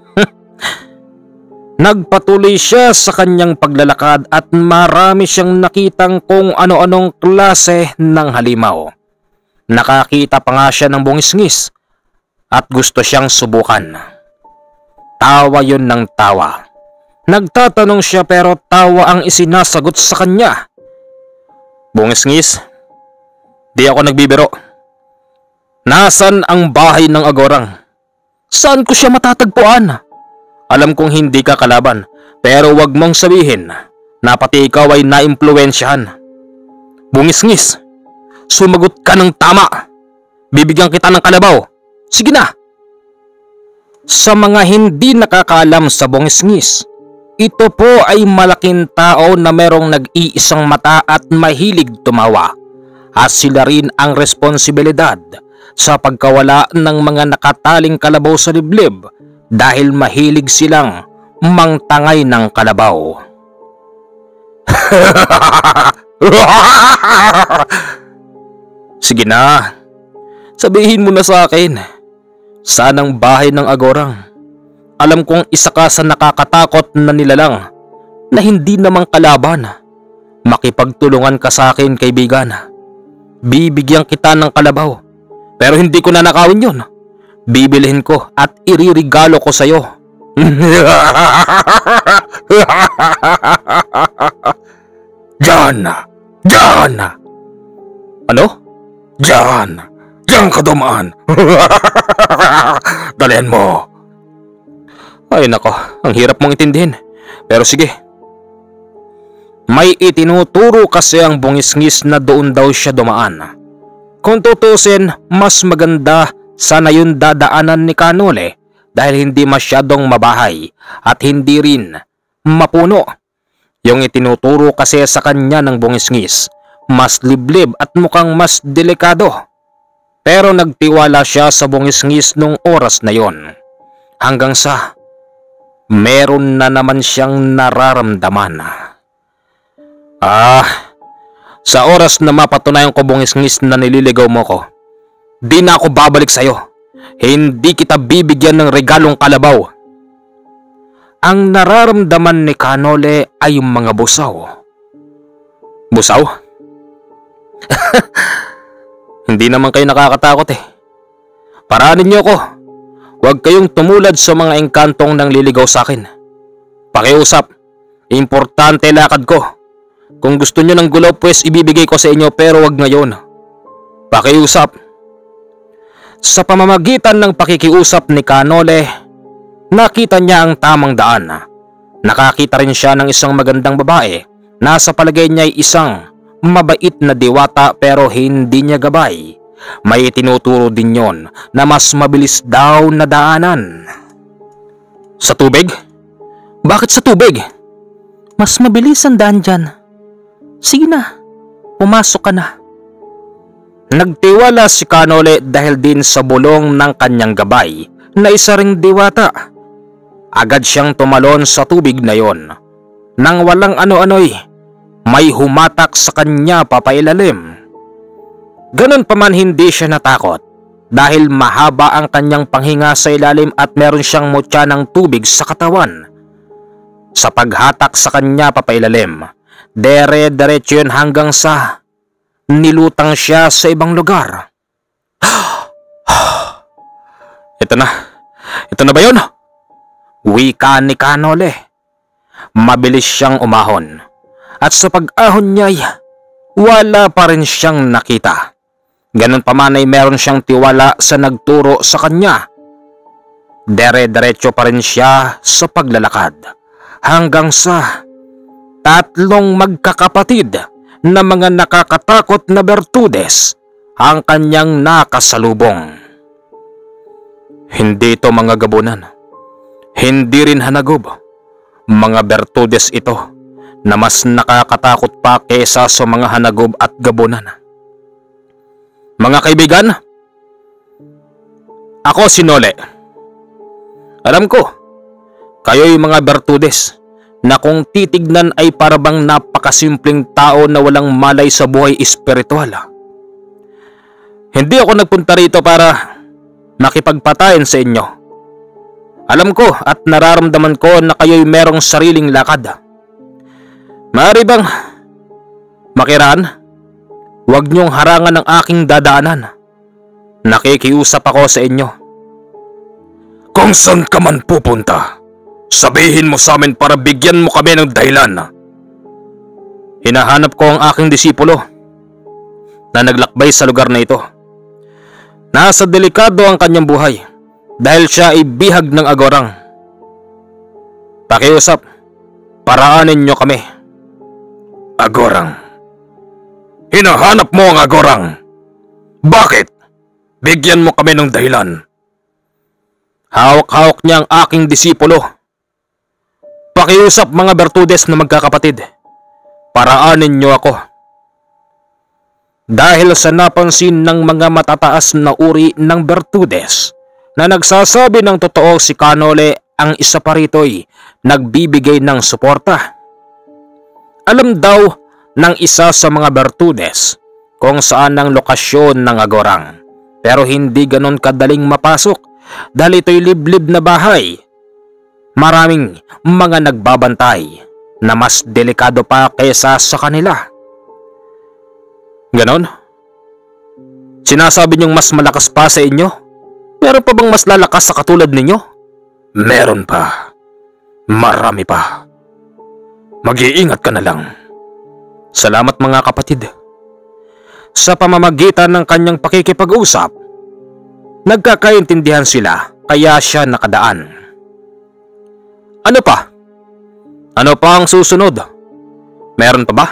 Nagpatuloy siya sa kanyang paglalakad at marami siyang nakitang kung ano-anong klase ng halimaw. Nakakita pa nga siya ng bungis-ngis at gusto siyang subukan. Tawa yun ng tawa. Nagtatanong siya pero tawa ang isinasagot sa kanya. Bungis-ngis? Di ako nagbibiro. Nasaan ang bahay ng agorang? Saan ko siya matatagpuan? Alam kong hindi ka kalaban, Pero wag mong sabihin na pati ikaw ay naimpluwensyahan. Bungis-ngis, sumagot ka ng tama. Bibigyan kita ng kalabaw. Sige na! Sa mga hindi nakakaalam sa bungis-ngis, ito po ay malaking tao na merong nag-iisang mata at mahilig tumawa. At sila rin ang responsibilidad sa pagkawala ng mga nakataling kalabaw sa liblib dahil mahilig silang mangtangay ng kalabaw. Sige na, sabihin mo na sa akin. Sanang bahay ng agorang. Alam kong isa ka sa nakakatakot na nilalang na hindi namang kalaban. Makipagtulungan ka sa akin, kaibigan. Bibigyan kita ng kalabaw. Pero hindi ko nanakawin yun. Bibilihin ko at iririgalo ko sa'yo. Diyan! Diyan! Ano? Diyan! Diyan ka dumaan! Dalihan mo! Ay nako, ang hirap mong intindihin. Pero sige. May itinuturo kasi ang bungis-ngis na doon daw siya dumaan. Kung tutusin, mas maganda sana yun dadaanan ni Kanole dahil hindi masyadong mabahay at hindi rin mapuno. Yung itinuturo kasi sa kanya ng bungis-ngis, mas liblib at mukhang mas delikado. Pero nagtiwala siya sa bungis-ngis nung oras na yon. Hanggang sa meron na naman siyang nararamdaman. Sa oras na mapatunayan ko bungis-ngis na nililigaw mo ko, di na ako babalik sa'yo. Hindi kita bibigyan ng regalong kalabaw. Ang nararamdaman ni Kanole ay yung mga busaw. Busaw? Hindi naman kayo nakakatakot eh. Paraanin niyo ako. Huwag kayong tumulad sa mga engkantong nang liligaw sa akin. Pakiusap. Importante lakad ko. Kung gusto niyo ng gulaw pues ibibigay ko sa inyo pero wag ngayon. Pakiusap. Sa pamamagitan ng pakikiusap ni Kanole, nakita niya ang tamang daan. Nakakita rin siya ng isang magandang babae na sa palagay niya ay isang mabait na diwata pero hindi niya gabay. May tinuturo din yon na mas mabilis daw na daanan. Sa tubig? Bakit sa tubig? Mas mabilis ang daan dyan. Sige na, pumasok ka na. Nagtiwala si Kanole dahil din sa bulong ng kanyang gabay na isa ring diwata. Agad siyang tumalon sa tubig na yon. Nang walang ano-ano'y may humatak sa kanya papailalim. Ganon pa man hindi siya natakot dahil mahaba ang kanyang panghinga sa ilalim at meron siyang mutya ng tubig sa katawan. Sa paghatak sa kanya papailalim, dere-derecho yun hanggang sa nilutang siya sa ibang lugar. Ito na ba yun? Wika ni Kanole. Mabilis siyang umahon at sa pag-ahon niya'y wala pa rin siyang nakita. Ganon pa man ay meron siyang tiwala sa nagturo sa kanya. Dere-derecho pa rin siya sa paglalakad hanggang sa tatlong magkakapatid na mga nakakatakot na bertudes ang kanyang nakasalubong. Hindi ito mga gabunan. Hindi rin hanagob. Mga bertudes ito na mas nakakatakot pa kesa sa mga hanagob at gabunan. Mga kaibigan, ako si Nole. Alam ko, kayo'y mga bertudes na kung titignan ay parabang napakasimpleng tao na walang malay sa buhay espiritual. Hindi ako nagpunta rito para makipagpatayan sa inyo. Alam ko at nararamdaman ko na kayo'y merong sariling lakad. Maaari bang makiraan? Huwag niyong harangan ang aking dadaanan. Nakikiusap ako sa inyo. Kung saan ka man pupunta, sabihin mo sa amin para bigyan mo kami ng dahilan. Hinahanap ko ang aking disipulo na naglakbay sa lugar na ito. Nasa delikado ang kanyang buhay dahil siya ay bihag ng agorang. Pakiusap, Paraanin nyo kami. Agorang. Hinahanap mo ang Agorang. Bakit? Bigyan mo kami ng dahilan. Hawak-hawak niya ang aking disipulo. Pakiusap mga Bertudes na magkakapatid. Paraanin niyo ako. Dahil sa napansin ng mga matataas na uri ng Bertudes na nagsasabi ng totoo, si Canole ang isa pa rito'y nagbibigay ng suporta. Alam daw ng isa sa mga Bertudes kung saan ang lokasyon ng Agorang, pero hindi ganon kadaling mapasok dahil ito'y liblib na bahay. Maraming mga nagbabantay na mas delikado pa kaysa sa kanila. Ganon? Sinasabi niyong mas malakas pa sa inyo? Meron pa bang mas lalakas sa katulad ninyo? Meron pa. Marami pa. Mag-iingat ka na lang. Salamat mga kapatid. Sa pamamagitan ng kanyang pakikipag-usap, nagkakaintindihan sila kaya siya nakadaan. Ano pa? Ano pa ang susunod? Meron pa ba?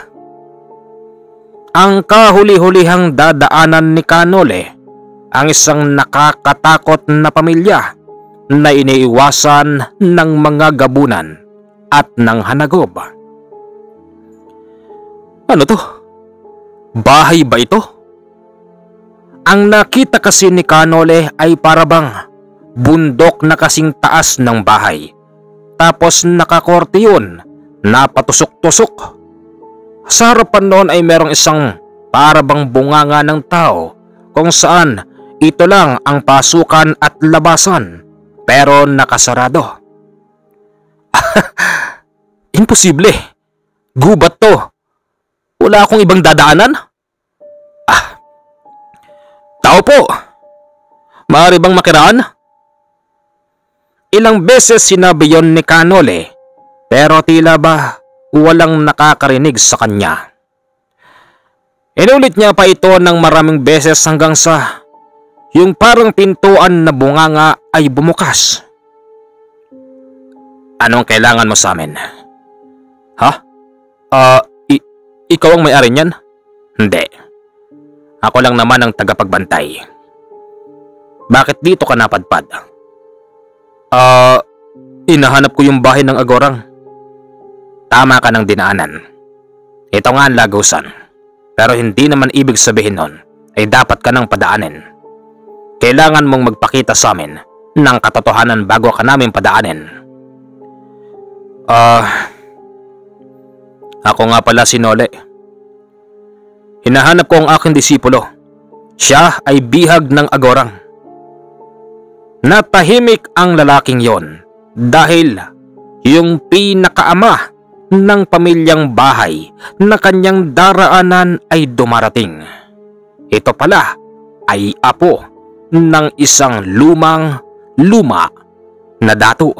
Ang kahuli-hulihang dadaanan ni Canole ang isang nakakatakot na pamilya na iniiwasan ng mga gabunan at ng hanagob. Ano to? Bahay ba ito? Ang nakita kasi ni Canole ay parabang bundok na kasing taas ng bahay. Tapos nakakorte yun na patusok-tusok. Sa harapan noon ay merong isang parabang bunganga ng tao kung saan ito lang ang pasukan at labasan pero nakasarado. Imposible. Gubat to. Wala akong ibang dadaanan? Tao po. Maaari bang makiraan? Ilang beses sinabi yon ni Canole pero tila ba walang nakakarinig sa kanya. Inulit niya pa ito ng maraming beses hanggang sa yung parang pintuan na bunganga ay bumukas. Anong kailangan mo sa amin? Ha? Ikaw ang may-ari niyan? Hindi. Ako lang naman ang tagapagbantay. Bakit dito ka napadpad? Hinahanap ko yung bahay ng Agorang. Tama ka ng dinaanan. Ito nga ang lagusan. Pero hindi naman ibig sabihin nun ay dapat ka nang padaanin. Kailangan mong magpakita sa amin ng katotohanan bago ka namin padaanin. Ako nga pala si Nole. Hinahanap ko ang aking disipulo. Siya ay bihag ng Agorang. Natahimik ang lalaking yon dahil yung pinakaama ng pamilyang bahay na kanyang daraanan ay dumarating. Ito pala ay apo ng isang luma na dato.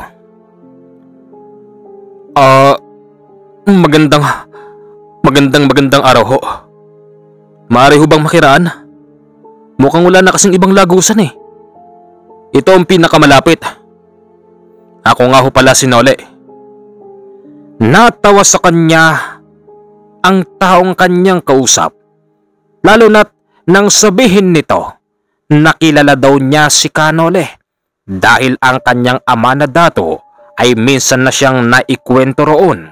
Magandang araw ho. Maaari ho bang makiraan? Mukhang wala na kasing ibang lagusan eh. Ito ang pinakamalapit. Ako nga ho pala si Nole. Natawa sa kanya ang taong kanyang kausap. Lalo na't nang sabihin nito, nakilala daw niya si Canole dahil ang kanyang ama na dato ay minsan na siyang naikwento roon.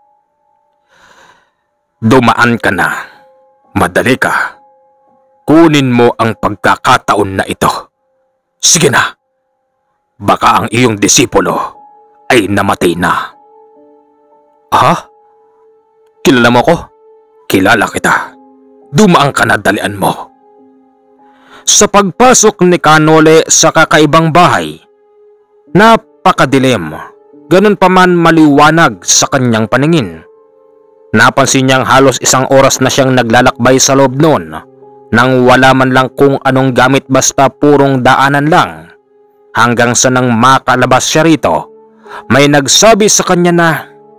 Dumaan ka na. Madali ka. Kunin mo ang pagkakataon na ito. Sige na. Baka ang iyong disipulo ay namatay na. Ha? Kilala mo ko? Kilala kita. Dumaan ka na, dalian mo. Sa pagpasok ni Canole sa kakaibang bahay, napakadilim. Ganun pa man maliwanag sa kanyang paningin. Napansin niyang halos 1 oras na siyang naglalakbay sa loob noon nang wala man lang kung anong gamit basta purong daanan lang. Hanggang sa nang makalabas siya rito, may nagsabi sa kanya na,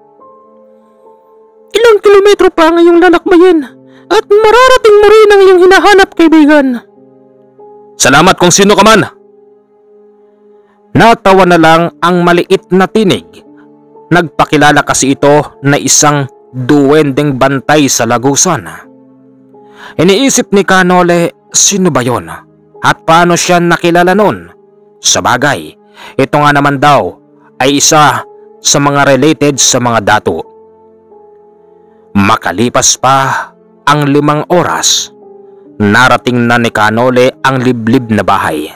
"Ilang kilometro pa ang iyong lalakbayin at mararating mo rin ang iyong hinahanap, kaibigan." Salamat kung sino ka man. Natawa na lang ang maliit na tinig Nagpakilala kasi ito na isang duwendeng bantay sa lagusan. Iniisip ni Canole, sino ba yon? At paano siya nakilala nun? Sa bagay, ito nga naman daw ay isa sa mga related sa mga dato. Makalipas pa ang 5 oras, narating na ni Canole ang liblib na bahay.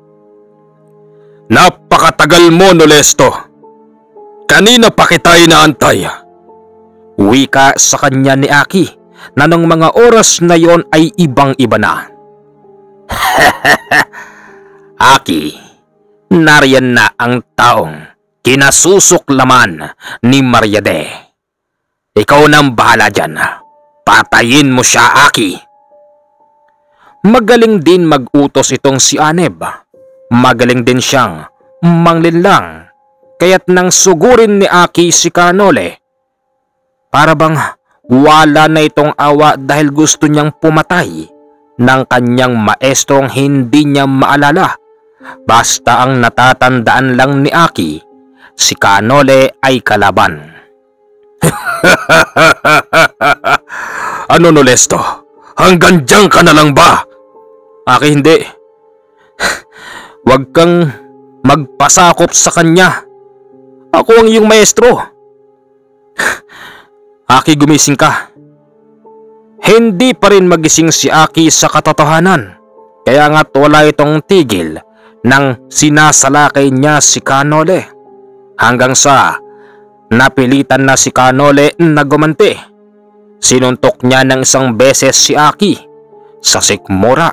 Napakatagal mo, Nolesto. Kanina pa kita inaantay. Wika sa kanya ni Aki na nung mga oras na yon ay ibang-iba na. Aki, nariyan na ang taong kinasusuklaman ni Mariade. Ikaw nang bahala dyan. Patayin mo siya, Aki. Magaling din mag-utos itong si Aneb. Magaling din siyang manglinlang. Kaya't nang sugurin ni Aki si Canole, para bang wala na itong awa dahil gusto niyang pumatay ng kanyang maestrong hindi niya maalala. Basta ang natatandaan lang ni Aki, si Canole ay kalaban. Ano, Nolesto? Hanggang diyan ka na lang ba? Aki, hindi. Huwag kang magpasakop sa kanya. Ako ang iyong maestro. Aki, gumising ka. Hindi pa rin magising si Aki sa katotohanan. Kaya nga't wala itong tigil nang sinasalakay niya si Canole. Hanggang sa napilitan na si Canole na gumanti. Sinuntok niya ng isang beses si Aki sa sikmura.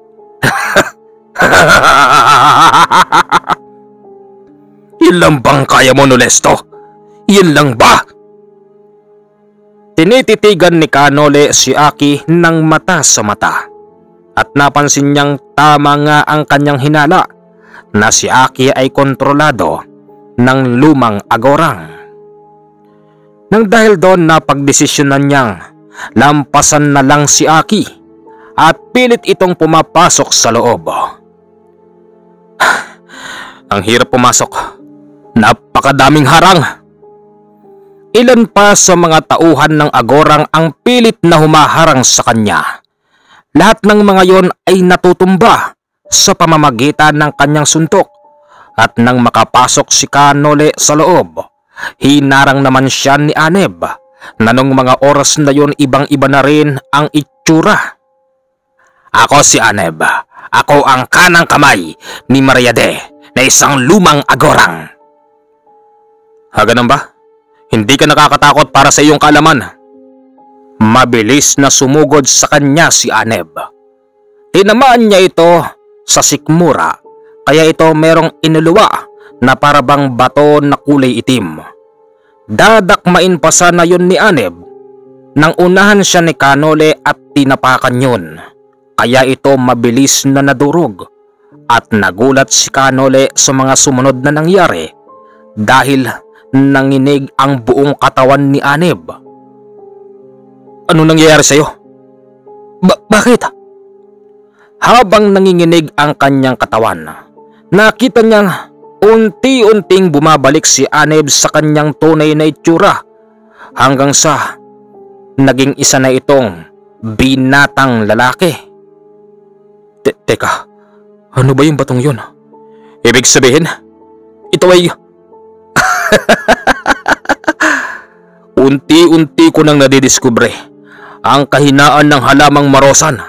Ilan bang kaya mo, Nolesto? Yan lang ba? Tinititigan ni Canole si Aki ng mata sa mata. At napansin niyang tama nga ang kanyang hinala na si Aki ay kontrolado ng lumang agorang. Nang dahil doon napagdesisyonan niyang lampasan na lang si Aki at pilit itong pumapasok sa loob. Ang hirap pumasok. Napakadaming harang. Ilan pa sa mga tauhan ng agorang ang pilit na humaharang sa kanya. Lahat ng mga yon ay natutumba sa pamamagitan ng kanyang suntok. At nang makapasok si Canole sa loob, hinarang naman siya ni Aneb na nung mga oras na yon ibang-iba na rin ang itsura. Ako si Aneb. Ako ang kanang kamay ni Mariade na isang lumang agorang. Ganun ba? Hindi ka nakakatakot para sa iyong kaalaman. Mabilis na sumugod sa kanya si Aneb. Tinamaan niya ito sa sikmura, kaya ito merong inuluwa na parabang bato na kulay itim. Dadakmain pa sana yun ni Aneb nang unahan siya ni Canole at tinapakan yun. Kaya ito mabilis na nadurog at nagulat si Canole sa mga sumunod na nangyari dahil nanginig ang buong katawan ni Aneb. Ano nangyayari sa'yo? Bakit? Habang nanginginig ang kanyang katawan, nakita niyang unti-unting bumabalik si Aneb sa kanyang tunay na itsura hanggang sa naging isa na itong binatang lalaki. Teka, ano ba yung batong yun? Ibig sabihin, ito ay... Unti-unti ko nang nadidiskubre ang kahinaan ng halamang marosan.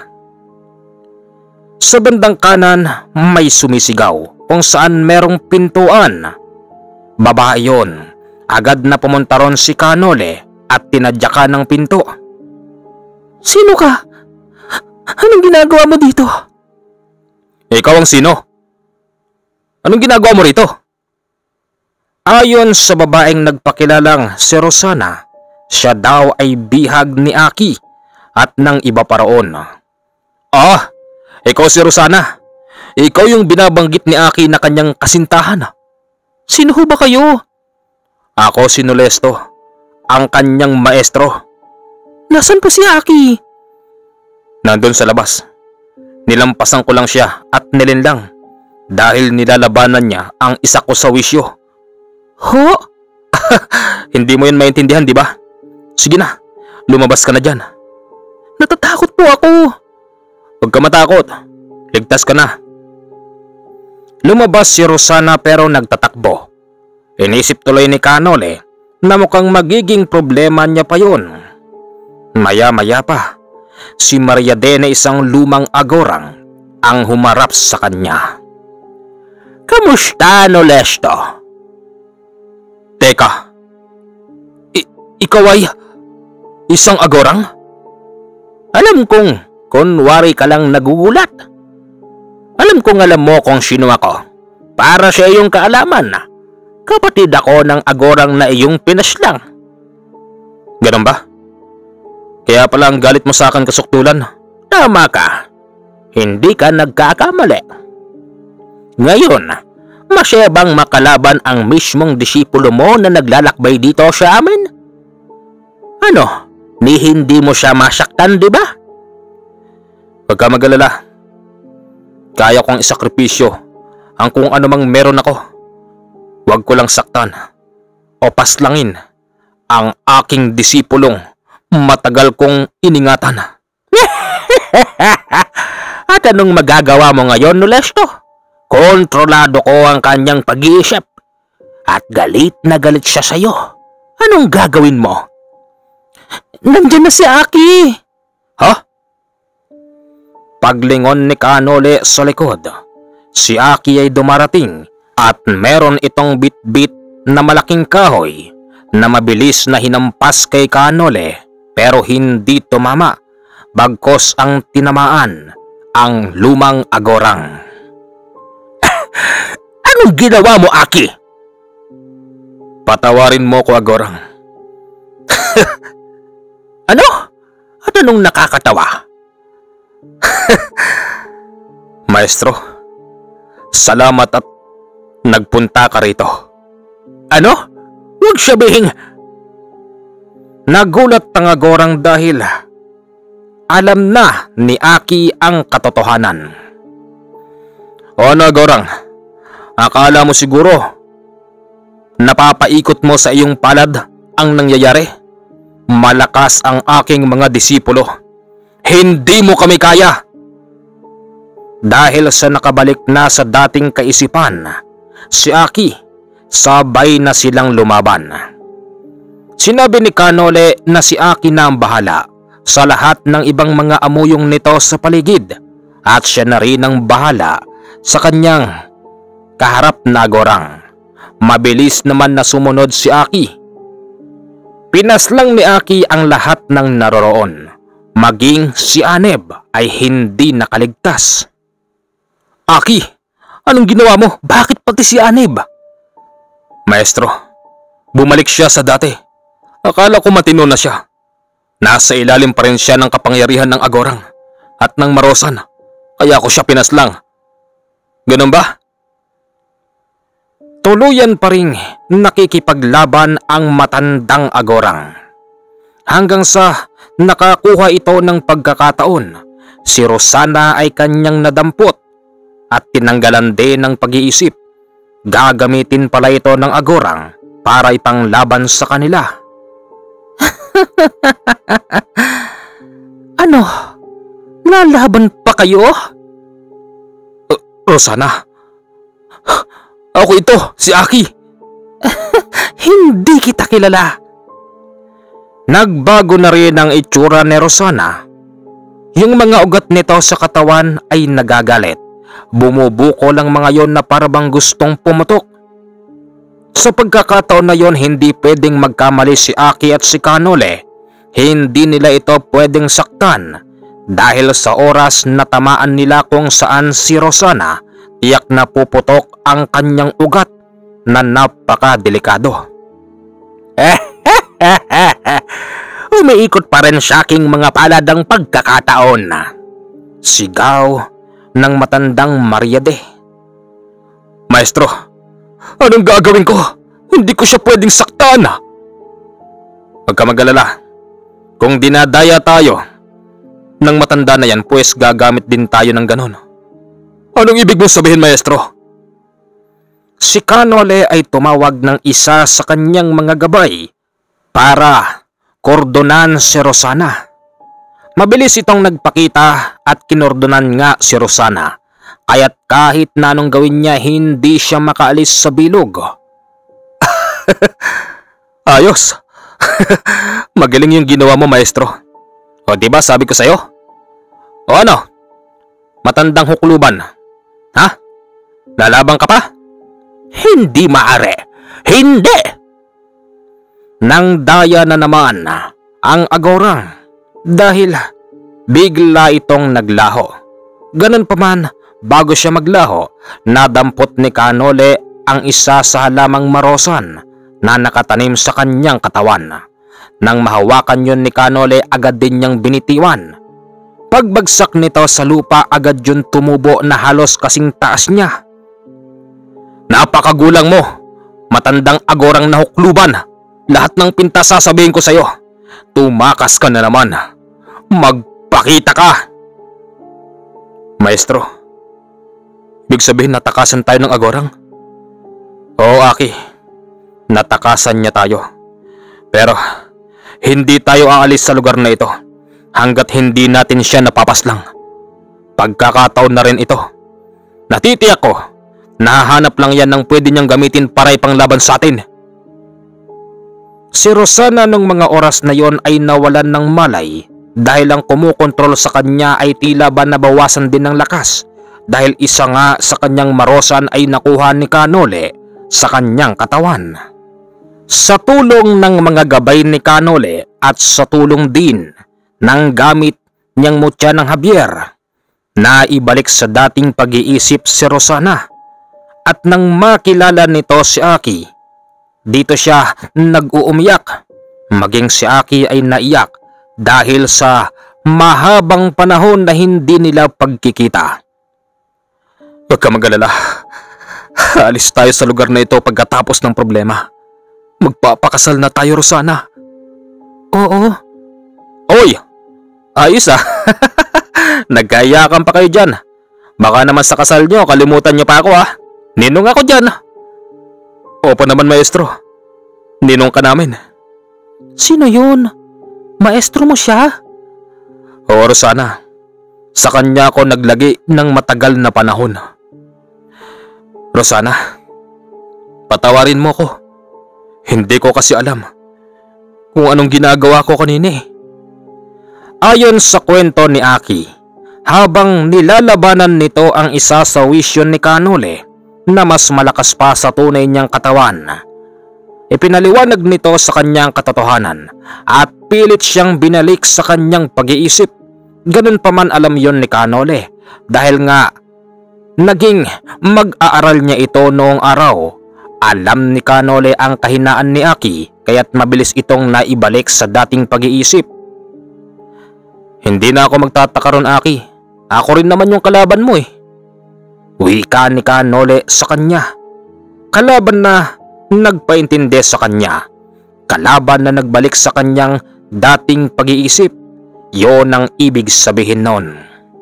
Sa bandang kanan may sumisigaw kung saan merong pintuan. Babae yon. Agad na pumunta ron si Canole at tinadyakan ng pinto. Sino ka? Anong ginagawa mo dito? Ikaw ang sino? Anong ginagawa mo rito? Ayon sa babaeng nagpakilalang si Rosana, siya daw ay bihag ni Aki at ng iba pa roon. Ikaw si Rosana. Ikaw yung binabanggit ni Aki na kanyang kasintahan. Sino ho ba kayo? Ako si Nolesto, ang kanyang maestro. Nasaan po si Aki? Nandun sa labas. Nilampasan ko lang siya at nilinlang dahil nilalabanan niya ang isa ko sa wisyo. Ho? Hindi mo yun maintindihan, di ba? Sige na, lumabas ka na dyan. Natatakot po ako. Huwag ka matakot. Ligtas ka na. Lumabas si Rosana pero nagtatakbo. Inisip tuloy ni Kanole na mukhang magiging problema niya pa yun. Maya-maya pa, si Mariade na isang lumang agorang ang humarap sa kanya. Kamusta, Nolesto? Teka, ikaw ay isang agorang? Alam kong kunwari ka lang nagugulat. Alam kong alam mo kung sino ako. Para sa iyong kaalaman, kapatid ako ng agorang na iyong pinaslang. Ganun ba? Kaya pala ang galit mo sa akin, kasuktulan. Tama ka. Hindi ka nagkakamali. Ngayon, masyebang makalaban ang mismong disipulo mo na naglalakbay dito sa amin? Ano, ni hindi mo siya masaktan, di ba? Huwag ka mag-alala. Kaya kong isakripisyo ang kung anumang meron ako. Huwag ko lang saktan o paslangin ang aking disipulong matagal kong iningatan. At anong magagawa mo ngayon, Nolesto? Kontrolado ko ang kanyang pag-iisip at galit na galit siya sa'yo. Anong gagawin mo? Nandiyan na si Aki. Ha? Paglingon ni Kanole sa likod, si Aki ay dumarating at meron itong bit-bit na malaking kahoy na mabilis na hinampas kay Kanole pero hindi tumama, bagkos ang tinamaan ang lumang agorang. Anong ginawa mo, Aki? Patawarin mo ko, agorang. Ano? At anong nakakatawa? Maestro, salamat at nagpunta ka rito. Ano? Huwag sabihin. Nagulat ang agorang dahil alam na ni Aki ang katotohanan. Ano, agorang? Akala mo siguro napapaikot mo sa iyong palad ang nangyayari? Malakas ang aking mga disipulo. Hindi mo kami kaya. Dahil sa nakabalik na sa dating kaisipan, si Aki, sabay na silang lumaban. Sinabi ni Kanole na si Aki na ang bahala sa lahat ng ibang mga amuyong nito sa paligid at siya na rin ang bahala sa kanyang kaharap na agorang. Mabilis naman na sumunod si Aki. Pinaslang ni Aki ang lahat ng naroroon. Maging si Aneb ay hindi nakaligtas. Aki, anong ginawa mo? Bakit pati si Aneb? Maestro, bumalik siya sa dati. Akala ko matino na siya. Nasa ilalim pa rin siya ng kapangyarihan ng agorang at ng marosan. Kaya ko siya pinaslang. Ganun ba? Tuluyan pa ring nakikipaglaban ang matandang agorang. Hanggang sa nakakuha ito ng pagkakataon, si Rosana ay kanyang nadampot at tinanggalan din ng pag-iisip. Gagamitin pala ito ng agorang para ipanglaban sa kanila. Ano? Lalaban pa kayo? Rosana, ako ito, si Aki. Hindi kita kilala. Nagbago na rin ang itsura ni Rosana. Yung mga ugat nito sa katawan ay nagagalit. Bumubuko lang mga yon na parabang gustong pumutok. Sa pagkakataon na yon, hindi pwedeng magkamali si Aki at si Kanole. Hindi nila ito pwedeng saktan dahil sa oras na tamaan nila kung saan si Rosana, tiyak na puputok ang kanyang ugat na napakadelikado. Umiikot pa rin sa aking mga palad ang pagkakataon. Sigaw ng matandang Mariade. Maestro, anong gagawin ko? Hindi ko siya pwedeng saktan. Huwag ka mag-alala. Kung dinadaya tayo ng matanda na yan, pues gagamit din tayo ng ganon. Anong ibig mong sabihin, maestro? Si Kanole ay tumawag ng isa sa kanyang mga gabay para kordonan si Rosana. Mabilis itong nagpakita at kinordonan nga si Rosana, kaya't kahit na anong gawin niya hindi siya makaalis sa bilog. Ayos! Magaling yung ginawa mo, maestro. O diba sabi ko sa'yo? O ano? Matandang hukluban. Ha? Lalaban ka pa? Hindi maaari. Hindi! Nang daya na naman ang agorang dahil bigla itong naglaho. Ganun pa man, bago siya maglaho, nadampot ni Kanole ang isa sa halamang marosan na nakatanim sa kanyang katawan. Nang mahawakan yun ni Kanole, agad din niyang binitiwan. Pagbagsak nito sa lupa, agad yun tumubo na halos kasing taas niya. Napakagulang mo, matandang agorang nahukluban. Lahat ng pintas sasabihin ko sa'yo. Tumakas ka na naman. Magpakita ka! Maestro, ibig sabihin natakasan tayo ng agorang? Oo, Aki. Natakasan niya tayo. Pero hindi tayo aalis sa lugar na ito hanggat hindi natin siya napapaslang. Pagkakataon na rin ito. Natitiyak ko, nahahanap lang yan ng pwede niyang gamitin para ipanglaban sa atin. Si Rosana nung mga oras na yon ay nawalan ng malay dahil ang kumukontrol sa kanya ay tila ba nabawasan din ng lakas dahil isa nga sa kanyang marosan ay nakuha ni Kanole sa kanyang katawan. Sa tulong ng mga gabay ni Kanole at sa tulong din ng gamit niyang mutya ng Javier, naibalik sa dating pag-iisip si Rosana at nang makilala nito si Aki, dito siya nag-uumiyak. Maging si Aki ay naiyak dahil sa mahabang panahon na hindi nila pagkikita. Huwag ka mag-alala. Alis tayo sa lugar na ito pagkatapos ng problema. Magpapakasal na tayo, Rosana. Oo. Oy! Ayos ah. Nagkayakan pa kayo dyan. Baka naman sa kasal nyo, kalimutan nyo pa ako ah. Ninong ako dyan. Opo naman, maestro. Ninong ka namin. Sino yun? Maestro mo siya? Oo, Rosana. Sa kanya ako naglagi ng matagal na panahon. Rosana, patawarin mo ko. Hindi ko kasi alam kung anong ginagawa ko kanina eh. Ayon sa kwento ni Aki, habang nilalabanan nito ang isa sa wisyo ni Kanole na mas malakas pa sa tunay niyang katawan, ipinaliwanag nito sa kanyang katotohanan at pilit siyang binalik sa kanyang pag-iisip. Ganun pa man alam yon ni Kanole dahil nga naging mag-aaral niya ito noong araw. Alam ni Kanole ang kahinaan ni Aki kaya't mabilis itong naibalik sa dating pag-iisip. Hindi na ako magtataka ron, Aki. Ako rin naman yung kalaban mo eh. Wika ni Kanole sa kanya. Kalaban na nagpaintindi sa kanya. Kalaban na nagbalik sa kanyang dating pag-iisip. Yon ang ibig sabihin nun.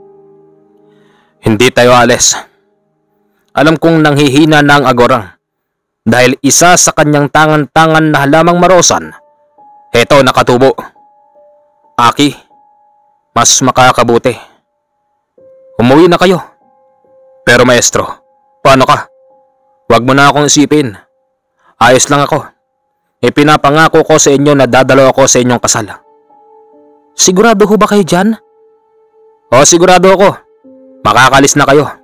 Hindi tayo alis. Alam kong nanghihina na ang agorang dahil isa sa kanyang tangan-tangan na halamang marosan, heto nakatubo. Aki, mas makakabuti. Umuwi na kayo. Pero maestro, paano ka? Huwag mo na akong isipin. Ayos lang ako. Ipinapangako ko sa inyo na dadalo ako sa inyong kasal. Sigurado ho ba kayo dyan? O, sigurado ako. Makakalis na kayo.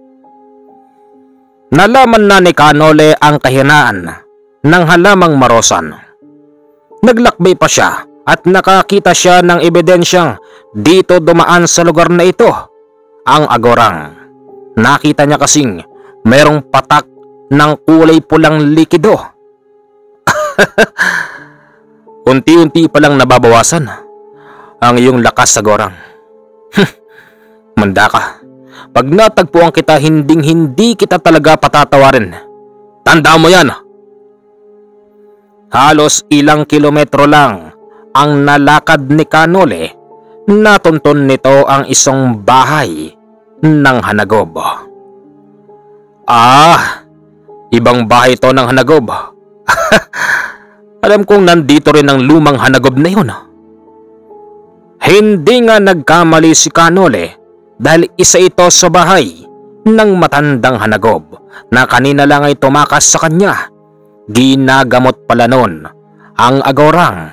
Nalaman na ni Kanole ang kahinaan ng halamang marosan. Naglakbay pa siya at nakakita siya ng ebidensyang dito dumaan sa lugar na ito ang agorang. Nakita niya kasing mayroong patak ng kulay pulang likido. Unti-unti palang nababawasan ang iyong lakas, agorang. Manda ka. Pag natagpuan kita, hindi kita talaga patatawarin. Tandaan mo yan. Halos ilang kilometro lang ang nalakad ni Kanole. Natunton nito ang isang bahay ng Hanagob. Ibang bahay ito ng Hanagob. Alam kong nandito rin ang lumang Hanagob na yun. Hindi nga nagkamali si Kanole dahil isa ito sa bahay ng matandang Hanagob na kanina lang ay tumakas sa kanya. Ginagamot pala nun ang agorang.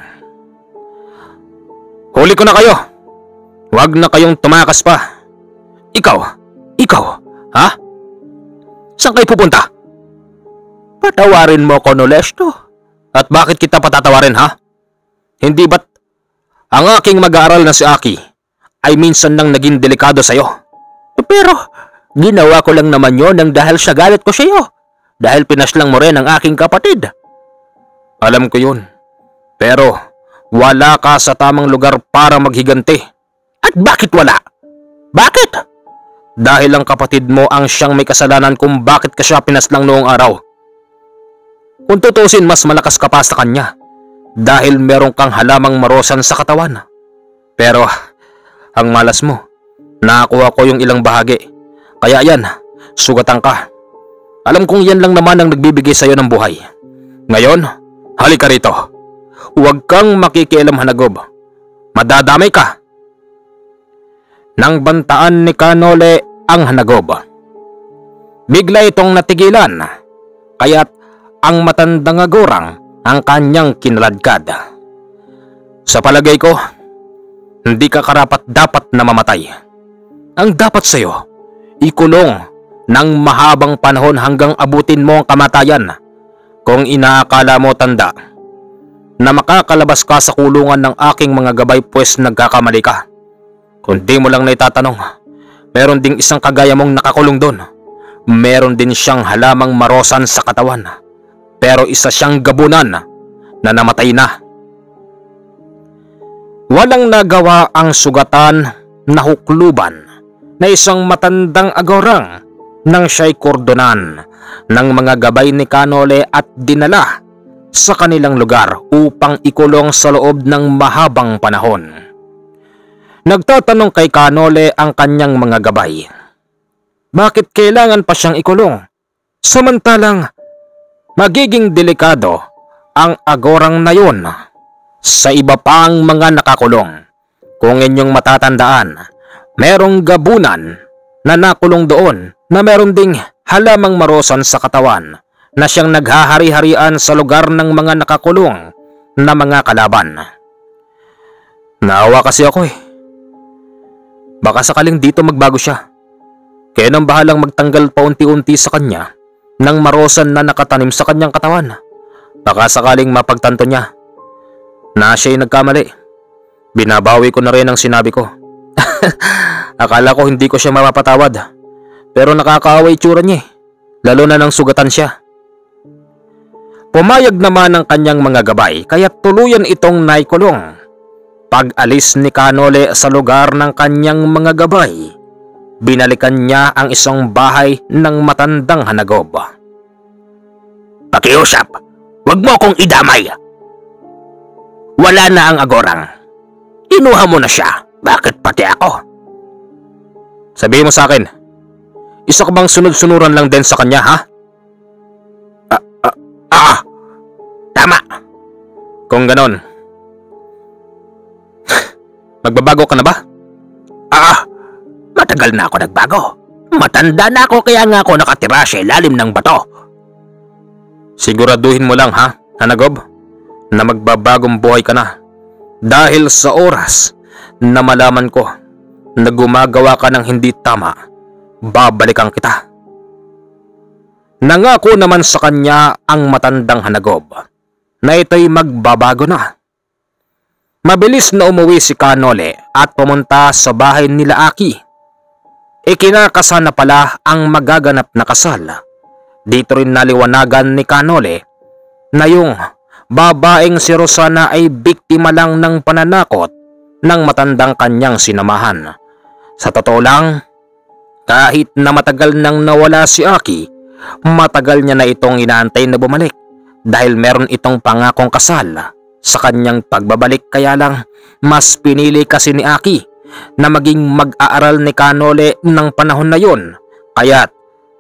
Huli ko na kayo. Huwag na kayong tumakas pa. Ikaw, ha? Saan kayo pupunta? Patawarin mo ko, Nolesto. At bakit kita patatawarin, ha? Hindi ba't ang aking mag-aaral na si Aki ay minsan nang naging delikado sa'yo? Pero ginawa ko lang naman yon nang dahil sa galit ko sa'yo. Dahil pinaslang mo rin ang aking kapatid. Alam ko yun. Pero wala ka sa tamang lugar para maghiganti. At bakit wala? Bakit? Dahil ang kapatid mo ang siyang may kasalanan kung bakit ka siya pinaslang noong araw. Kung tutusin, mas malakas ka pa sa kanya dahil meron kang halamang marosan sa katawan. Pero ang malas mo, nakakuha ko yung ilang bahagi. Kaya yan, sugatan ka. Alam kong yan lang naman ang nagbibigay sa'yo ng buhay. Ngayon, halika rito. Huwag kang makikialam, Hanagob. Madadamay ka. Nang bantaan ni Kanole ang Hanagob, bigla itong natigilan, kaya't ang matandang agorang ang kanyang kinaladkad. Sa palagay ko, hindi ka karapat-dapat na mamatay. Ang dapat sa'yo, ikulong ng mahabang panahon hanggang abutin mo ang kamatayan. Kung inaakala mo, tanda, na makakalabas ka sa kulungan ng aking mga gabay, pues nagkakamali ka. Kung di mo lang naitatanong, meron ding isang kagaya mong nakakulong doon. Meron din siyang halamang marosan sa katawan. Pero isa siyang gabunan na namatay na. Walang nagawa ang sugatan na hukluban na isang matandang agorang nang siya'y kordonan ng mga gabay ni Kanole at dinala sa kanilang lugar upang ikulong sa loob ng mahabang panahon. Nagtatanong kay Kanole ang kanyang mga gabay, bakit kailangan pa siyang ikulong? Samantalang magiging delikado ang agorang na yun sa iba pang mga nakakulong. Kung inyong matatandaan, merong gabunan na nakulong doon na meron ding halamang marosan sa katawan na siyang naghahari-harian sa lugar ng mga nakakulong na mga kalaban. Naawa kasi ako eh. Baka sakaling dito magbago siya. Kaya nang bahalang magtanggal paunti-unti sa kanya ng marosan na nakatanim sa kanyang katawan. Baka sakaling mapagtanto niya na siya'y nagkamali. Binabawi ko na rin ang sinabi ko. Akala ko hindi ko siya mapapatawad. Pero nakakaawa itsura niya eh. Lalo na nang sugatan siya. Pumayag naman ang kanyang mga gabay kaya tuluyan itong naikulong. Pag-alis ni Kanole sa lugar ng kanyang mga gabay, binalikan niya ang isang bahay ng matandang Hanagob. Pakiusap, wag mo akong idamay. Wala na ang agorang. Inuha mo na siya. Bakit pati ako? Sabihin mo sa akin, isa ka bang sunod-sunuran lang din sa kanya, ha? Tama. Kung ganon, magbabago ka na ba? Matagal na ako nagbago. Matanda na ako kaya nga ako nakatira sa ilalim ng bato. Siguraduhin mo lang ha, Hanagob, na magbabagong buhay ka na. Dahil sa oras na malaman ko na gumagawa ka ng hindi tama, babalikan kita. Nangako naman sa kanya ang matandang Hanagob na ito'y magbabago na. Mabilis na umuwi si Kanole at pumunta sa bahay nila Aki. Ikinakasal na pala ang magaganap na kasal. Dito rin naliwanagan ni Kanole na yung babaeng si Rosana ay biktima lang ng pananakot ng matandang kanyang sinamahan. Sa totoo lang, kahit na matagal nang nawala si Aki, matagal niya na itong inaantay na bumalik dahil meron itong pangakong kasal sa kanyang pagbabalik. Kaya lang mas pinili kasi ni Aki na maging mag-aaral ni Kanole ng panahon na yun, kaya't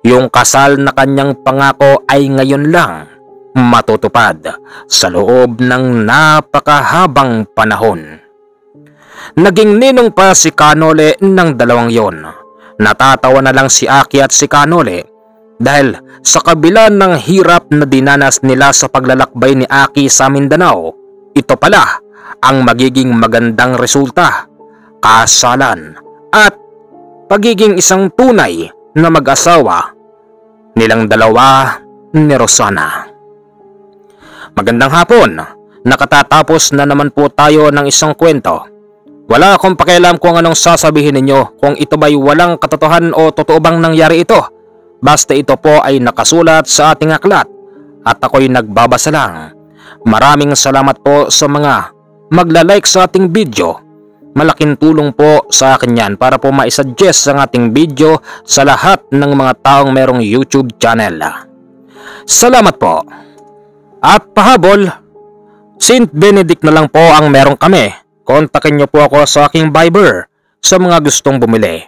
yung kasal na kanyang pangako ay ngayon lang matutupad sa loob ng napakahabang panahon. Naging ninong pa si Kanole ng dalawang yon. Natatawa na lang si Aki at si Kanole dahil sa kabila ng hirap na dinanas nila sa paglalakbay ni Aki sa Mindanao, ito pala ang magiging magandang resulta, kasalan at pagiging isang tunay na mag-asawa nilang dalawa ni Rosana. Magandang hapon, nakatatapos na naman po tayo ng isang kwento. Wala akong pakialam kung anong sasabihin ninyo, kung ito ba'y walang katotohanan o totoo bang nangyari ito. Basta ito po ay nakasulat sa ating aklat at ako'y nagbabasa lang. Maraming salamat po sa mga magla-like sa ating video. Malaking tulong po sa akin yan para po maisuggest ang ating video sa lahat ng mga taong merong YouTube channel. Salamat po. At pahabol, St. Benedict na lang po ang meron kami. Kontakin niyo po ako sa aking Viber sa mga gustong bumili.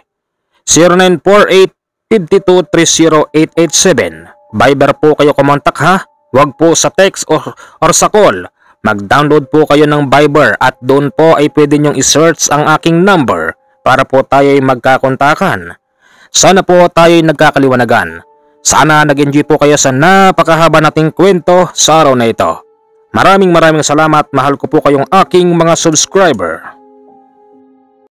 0948-5230887. Viber po kayo kumontak ha. Huwag po sa text or sa call. Mag-download po kayo ng Viber at doon po ay pwede nyong i-search ang aking number para po tayo ay magkakontakan. Sana po tayo ay nagkakaliwanagan. Sana nag-enjoy po kayo sa napakahaba nating kwento sa araw na ito. Maraming salamat, mahal ko po kayong aking mga subscriber.